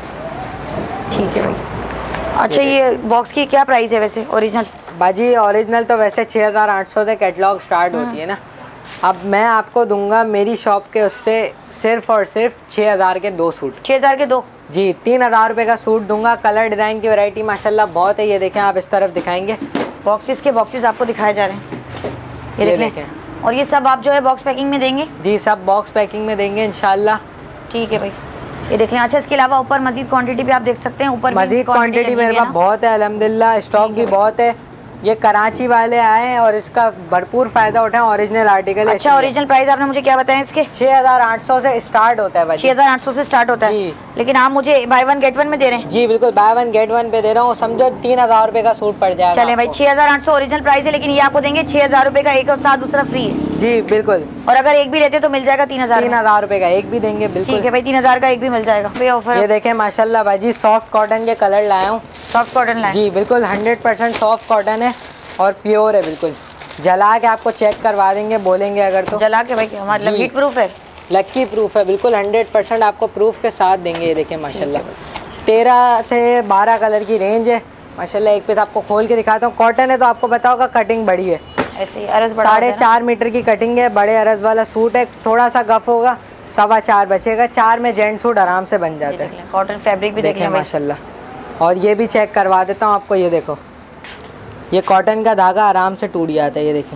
ठीक है भाई। अच्छा ये बॉक्स की क्या प्राइस है वैसे ओरिजिनल? बाजी ओरिजिनल तो वैसे छः हज़ार आठ सौ से कैटलॉग स्टार्ट होती है ना, अब मैं आपको दूंगा मेरी शॉप के उससे सिर्फ और सिर्फ छः हज़ार के दो सूट। छः हज़ार के दो जी, तीन हज़ार रुपये का सूट दूंगा। कलर डिज़ाइन की वैरायटी माशाल्लाह बहुत है, ये देखें आप इस तरफ दिखाएंगे। बॉक्सेस के बॉक्सेस आपको दिखाए जा रहे हैं, ये, ये देखें। और ये सब आप जो है बॉक्स पैकिंग में देंगे? जी सब बॉक्स पैकिंग में देंगे इंशाल्लाह। ठीक है भाई, ये देख लें। अच्छा इसके अलावा ऊपर मजीद क्वांटिटी पे आप देख सकते हैं, ऊपर मजीद क्वांटिटी मेरे पास बहुत है अल्हम्दुलिल्लाह, स्टॉक भी बहुत है। ये कराची वाले आए हैं और इसका भरपूर फायदा उठाएं, ओरिजिनल आर्टिकल है। अच्छा ओरिजिनल प्राइस आपने मुझे क्या बताया इसके? छः हज़ार आठ सौ से स्टार्ट होता है भाई, छः हज़ार आठ सौ से स्टार्ट होता है। लेकिन आप मुझे बाय वन गेट वन में दे रहे हैं? जी बिल्कुल बाय वन गेट वन पे दे रहा हूँ, समझो तीन हजार रुपए का सूट पड़ जाएगा। चले भाई, छः हज़ार आठ सौ ओरिजिनल प्राइस है, लेकिन ये आपको देंगे छः हज़ार रुपए का एक और साथ दूसरा फ्री है। जी बिल्कुल, और अगर एक भी लेते तो मिल जाएगा तीन हजार तीन हजार रुपए का एक भी देंगे। बिल्कुल ठीक है भाई, तीन हजार का एक भी मिल जाएगा भैया ऑफर। ये देखें माशाल्लाह भाजी सॉफ्ट कॉटन के कलर लाया हूँ। सॉफ्ट कॉटन लाए? जी बिल्कुल हंड्रेड परसेंट सॉफ्ट कॉटन है और प्योर है, बिल्कुल जला के आपको चेक करवा देंगे, बोलेंगे अगर तो जला के भाई, मतलब हीट प्रूफ है, लक्की प्रूफ है, बिल्कुल हंड्रेड परसेंट आपको प्रूफ के साथ देंगे। ये देखें माशाल्लाह तेरह से बारह कलर की रेंज है माशाल्लाह। एक पीस आपको खोल के दिखाता हूँ, कॉटन है तो आपको पता होगा कटिंग बड़ी है, साढ़े चार मीटर की कटिंग है, बड़े अरज वाला सूट है। थोड़ा सा गफ होगा, सवा चार बचेगा, चार में जेंट सूट आराम से बन जाता है। कॉटन फैब्रिक भी देखें माशाल्लाह। और ये भी चेक करवा देता हूँ आपको, ये देखो ये कॉटन का धागा आराम से टूट जाता है, ये देखें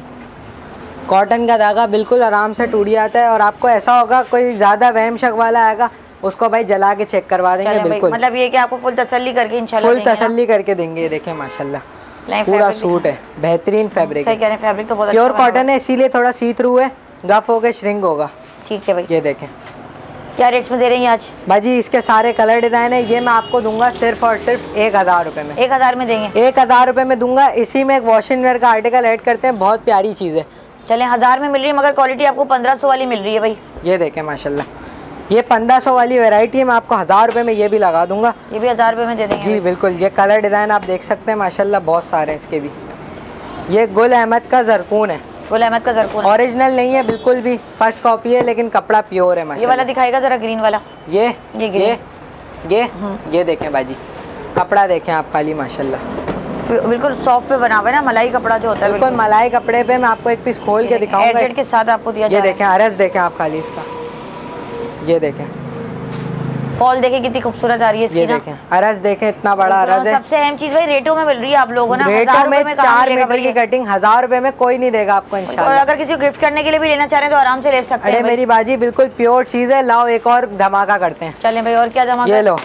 कॉटन का धागा बिल्कुल आराम से टूट जाता है। और आपको ऐसा होगा कोई ज़्यादा वहम शक वाला आएगा उसको भाई जला के चेक करवा देंगे, बिल्कुल मतलब ये कि आपको फुल तसल्ली करके इंशाल्लाह फुल तसल्ली करके देंगे। ये देखें माशाल्लाह पूरा सूट है, बेहतरीन फैब्रिक है, फैब्रिक तो बहुत प्योर कॉटन है, इसीलिए थोड़ा सी थ्रू है, गफ हो के श्रिंक होगा। ठीक है भाई, ये देखें क्या रेट्स में दे रही हैं आज? भाजी इसके सारे कलर डिजाइन है, ये मैं आपको दूंगा सिर्फ और सिर्फ एक हज़ार रुपये में। एक हज़ार में देंगे? एक हज़ार रुपये में दूंगा। इसी में एक वॉशिंग वेयर का आर्टिकल ऐड करते हैं, बहुत प्यारी चीज़ है। चलें हज़ार में मिल रही है मगर क्वालिटी आपको पंद्रह सौ वाली मिल रही है भाई। ये देखें माशाल्लाह, ये पंद्रह सौ वाली वैरायटी है, मैं आपको हज़ार रुपये में ये भी लगा दूंगा। ये भी हज़ार रुपये में दे देंगे? जी बिल्कुल। ये कलर डिज़ाइन आप देख सकते हैं माशाल्लाह बहुत सारे हैं इसके भी। ये गुल अहमद का जरकून है, गुल अहमद का जरकून ओरिजिनल नहीं है बिल्कुल भी, फर्स्ट कॉपी है, लेकिन कपड़ा प्योर है माशाल्लाह। ये वाला दिखाएगा जरा ग्रीन वाला, ये ये ये ये, ये देखें बाजी, कपड़ा देखें आप खाली माशाल्लाह बिल्कुल सॉफ्ट पे बना हुआ है ना, मलाई कपड़ा जो होता है बिल्कुल मलाई कपड़े पे। मैं आपको एक पीस खोल के दिखाऊंगा, एयरजेट के साथ आपको दिया ये देखें अरज देखें आप खाली इसका, ये देखें फॉल देखें कितनी खूबसूरत आ रही है इसकी, ये देखें अरज देखें इतना बड़ा अरज है। सबसे अहम चीज भाई रेटों में मिल रही है आप लोगों ना, रेटों में चार मीटर की कटिंग हज़ार रुपए में कोई नहीं देगा आपको इंशाल्लाह। और अगर किसी को गिफ्ट करने के लिए भी लेना चाह रहे हैं तो आराम से ले सकते हैं। अरे मेरी बाजी बिल्कुल प्योर चीज है, लाओ एक और धमाका करते हैं। चलें भाई, और क्या धमाका? ये लो,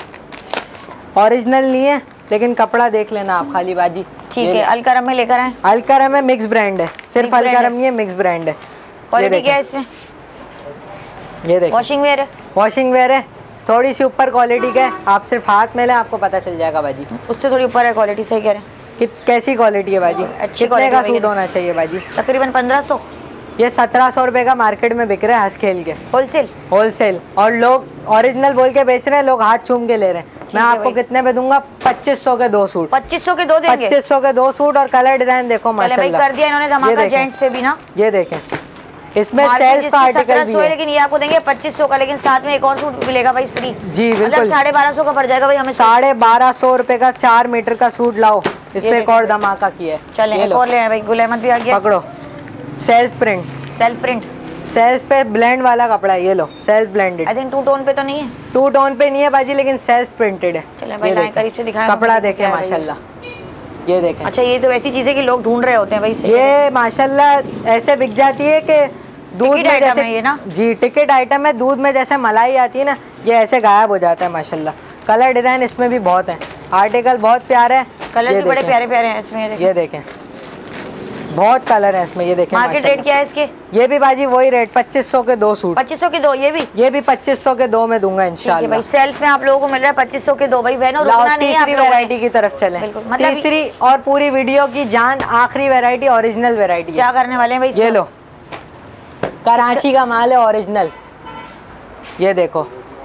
ओरिजिनल नहीं है लेकिन कपड़ा देख लेना आप खाली बाजी। ठीक है, अलकरम में लेकर आए। अलकरम है, मिक्स ब्रांड है, सिर्फ अलकरम नहीं है, मिक्स ब्रांड है। क्वालिटी क्या है इसमें? ये देखो वॉशिंग वेयर है, वॉशिंग वेयर है, थोड़ी सी ऊपर क्वालिटी का है, आप सिर्फ हाथ में लें आपको पता चल जाएगा बाजी। उससे थोड़ी ऊपर है क्वालिटी, सही कह रहे हैं। कि कैसी क्वालिटी है बाजी, अच्छी कितने का सूट होना चाहिए बाजी? तकरीबन पंद्रह सौ। ये सत्रह सौ रुपए का मार्केट में बिक रहा है हंस खेल के, होलसेल होलसेल। और लोग ओरिजिनल बोल के बेच रहे हैं, लोग हाथ चूम के ले रहे हैं। मैं आपको कितने में दूंगा? पच्चीस सौ के दो सूट। पच्चीस सौ के दो देंगे? पच्चीस सौ के दो सूट। और कलर डिजाइन देखो माशाल्लाह कर दिया इन्होंने धमाका जेंट्स पे भी ना। ये देखें, इसमें सेल्स का आर्टिकल भी है, लेकिन ये आपको देंगे पच्चीस सौ का, लेकिन साथ में एक और सूट मिलेगा भाई फ्री। जी बिल्कुल, साढ़े बारह सौ का पड़ जाएगा भाई हमें। साढ़े बारह सौ रुपए का चार मीटर का सूट लाओ, इसमें एक और धमाका किया है। चले एक और ले आए भाई, गुल अहमद भी आ गया। पकड़ो, self print, self print, self पे ब्लेंड वाला कपड़ा है। ये लो, self blended. I think two tone पे तो नहीं है, टू टोन पे नहीं है बाजी, लेकिन सेल्फ प्रिंटेड है। चले भाई लाएं करीब से दिखाएं, कपड़ा देखें माशाल्लाह, ये देखें। अच्छा, ये तो ऐसी चीजें कि लोग ढूंढ रहे होते हैं भाई। ये माशाल्लाह ऐसे बिक जाती है कि दूध में जैसे, ये ना जी टिकट आइटम है, दूध में जैसे मलाई आती है ना, ये ऐसे गायब हो जाता है माशाल्लाह। कलर डिजाइन इसमें भी बहुत है, आर्टिकल बहुत प्यारा है, कलर भी बड़े प्यारे प्यारे हैं इसमें। ये देखें, बहुत कलर है इसमें। ये देखें, मार्केट रेट क्या है इसके? ये भी बाजी वही रेट, पच्चीस सौ के दो सूट। पच्चीस सौ के दो, ये भी ये भी पच्चीस सौ के दो में दूंगा इंशाल्लाह भाई। सेल्फ में आप लोगों को मिल रहा है पच्चीस सौ के दो भाई बहनों, रुकना नहीं है। तीसरी वैरायटी की तरफ चलें, मतलब तीसरी और पूरी वीडियो की जान आखिरी वैरायटी ओरिजिनल वैरायटी। क्या करने वाले हैं भाई? ये लो, कराची का माल है ओरिजिनल। ये देखो,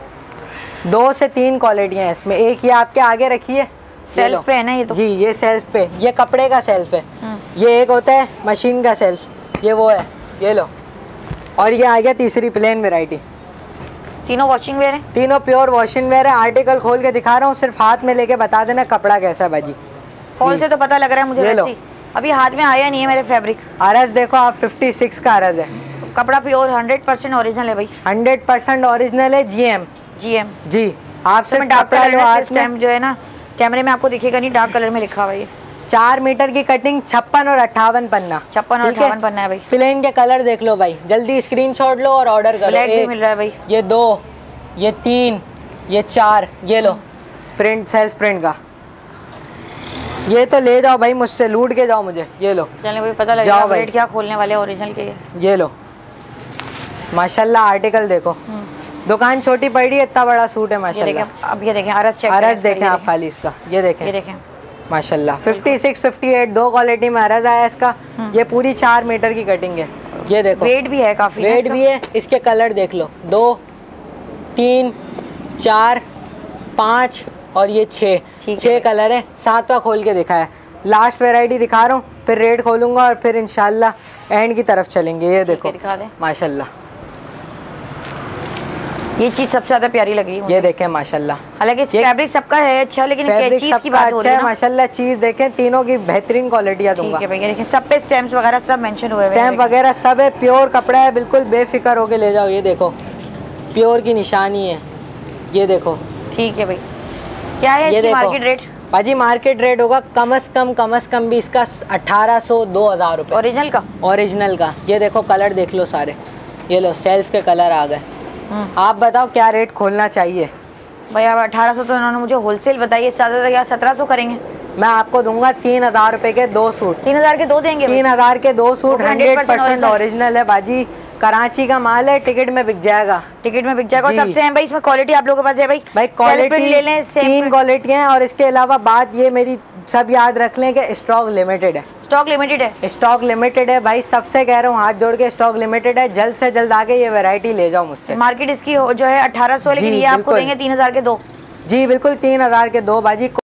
दो से तीन क्वालिटियां हैं इसमें, एक ये आपके आगे रखी है, सेल्फ पे है ना ये तो? जी ये सेल्फ पे, ये कपड़े का सेल्फ है। ये एक होता है मशीन का सेल्फ, ये वो है। ये लो, और ये आ गया तीसरी प्लेन वैरायटी। तीनों वॉशिंग वेयर है? तीनों प्योर वॉशिंग वेयर है। आर्टिकल खोल के दिखा रहा हूँ, सिर्फ हाथ में लेके बता देना कपड़ा कैसा है बाजी। खोल से तो पता लग रहा है मुझे, वैसे अभी हाथ में आया नहीं है मेरे फैब्रिक। अरज देखो आप, फिफ्टी सिक्स का अरज है। कपड़ा प्योर हंड्रेड परसेंट ओरिजिनल है भाई, हंड्रेड परसेंट ओरिजिनल है। GM, GM ji. आप सिर्फ कपड़ा लो हाथ में, जो है ना कैमरे में आपको दिखेगा नहीं, डार्क कलर में लिखा हुआ है। चार मीटर की कटिंग, छप्पन और अट्ठावन पन्ना, छप्पन और अट्ठावन पन्ना है भाई। प्लेन के कलर देख लो भाई, जल्दी स्क्रीनशॉट लो और ऑर्डर करो। ब्लैक भी मिल रहा है भाई। ये दो, ये तीन, ये चार, ये लो प्रिंट, सेल्फ प्रिंट का। ये तो ले जाओ भाई, मुझसे लूट के जाओ मुझे। ये लो, चलिए भाई पता लग जाओ रेट क्या खोलने वाले ओरिजिनल के। ये लो माशाल्लाह, आर्टिकल देखो, दुकान छोटी पड़ी है, इतना बड़ा सूट है माशाल्लाह। अब ये देखें अरज चेक, अरज देखें आप खाली इसका, ये देखें, ये देखें माशाल्लाह। फिफ्टी सिक्स, फिफ्टी एट दो क्वालिटी में अरज आया इसका। ये पूरी चार मीटर की कटिंग है। ये देखो, वेट भी है काफी, वेट भी है। इसके कलर देख लो, दो, तीन, चार, पाँच और ये छः, छः कलर है। सातवां खोल के दिखा है, लास्ट वैरायटी दिखा रहा हूँ, फिर रेट खोलूंगा और फिर इंशाल्लाह एंड की तरफ चलेंगे। ये देखो माशाल्लाह, ये चीज सबसे ज्यादा प्यारी लगी मुझे। ये देखें माशाल्लाह, हालांकि फैब्रिक सबका है अच्छा, लेकिन चीज की बात हो रही है माशाल्लाह। चीज देखें, तीनों की बेहतरीन क्वालिटी दूंगा। ठीक है भैया, देखें सब पे स्टैम्प्स वगैरह सब मेंशन हुए हैं, स्टैम्प वगैरह सब है, प्योर कपड़ा है, बिल्कुल बेफिक्र होके ले जाओ। ये देखो, प्योर की निशानी है। ये देखो, ठीक है भाई। क्या है ये मार्केट रेट? बाजी मार्केट रेट होगा कम अज कम कम अज कम भी इसका अठारह सौ दो हजार रुपये ओरिजिनल का। ओरिजिनल का। ये देखो कलर देख लो सारे, ये लो सेल्फ के कलर आ गए। आप बताओ क्या रेट खोलना चाहिए? भाई अब अठारह सौ तो इन्होंने मुझे होलसेल बताइए, ज़्यादा या सत्रह सौ करेंगे? मैं आपको दूंगा तीन हजार रुपए के दो सूट। तीन हजार के दो देंगे? तीन हजार के दो सूट, हंड्रेड परसेंट ओरिजिनल है बाजी, कराची का माल है, टिकट में बिक जाएगा। टिकट में बिक जाएगा। और सबसे है भाई इसमें क्वालिटी आप लोगों के पास है भाई? भाई क्वालिटी ले लें, तीन क्वालिटी हैं। और इसके अलावा बात ये मेरी सब याद रख लें कि स्टॉक लिमिटेड है। स्टॉक लिमिटेड है? स्टॉक लिमिटेड है भाई, सबसे कह रहा हूँ हाथ जोड़ के, स्टॉक लिमिटेड है। जल्द से जल्द आके ये वैरायटी ले जाओ मुझसे। मार्केट इसकी जो है अठारह सौ, लेकिन ये आपको देंगे तीन हजार के दो। जी बिल्कुल, तीन हजार के दो बाजी।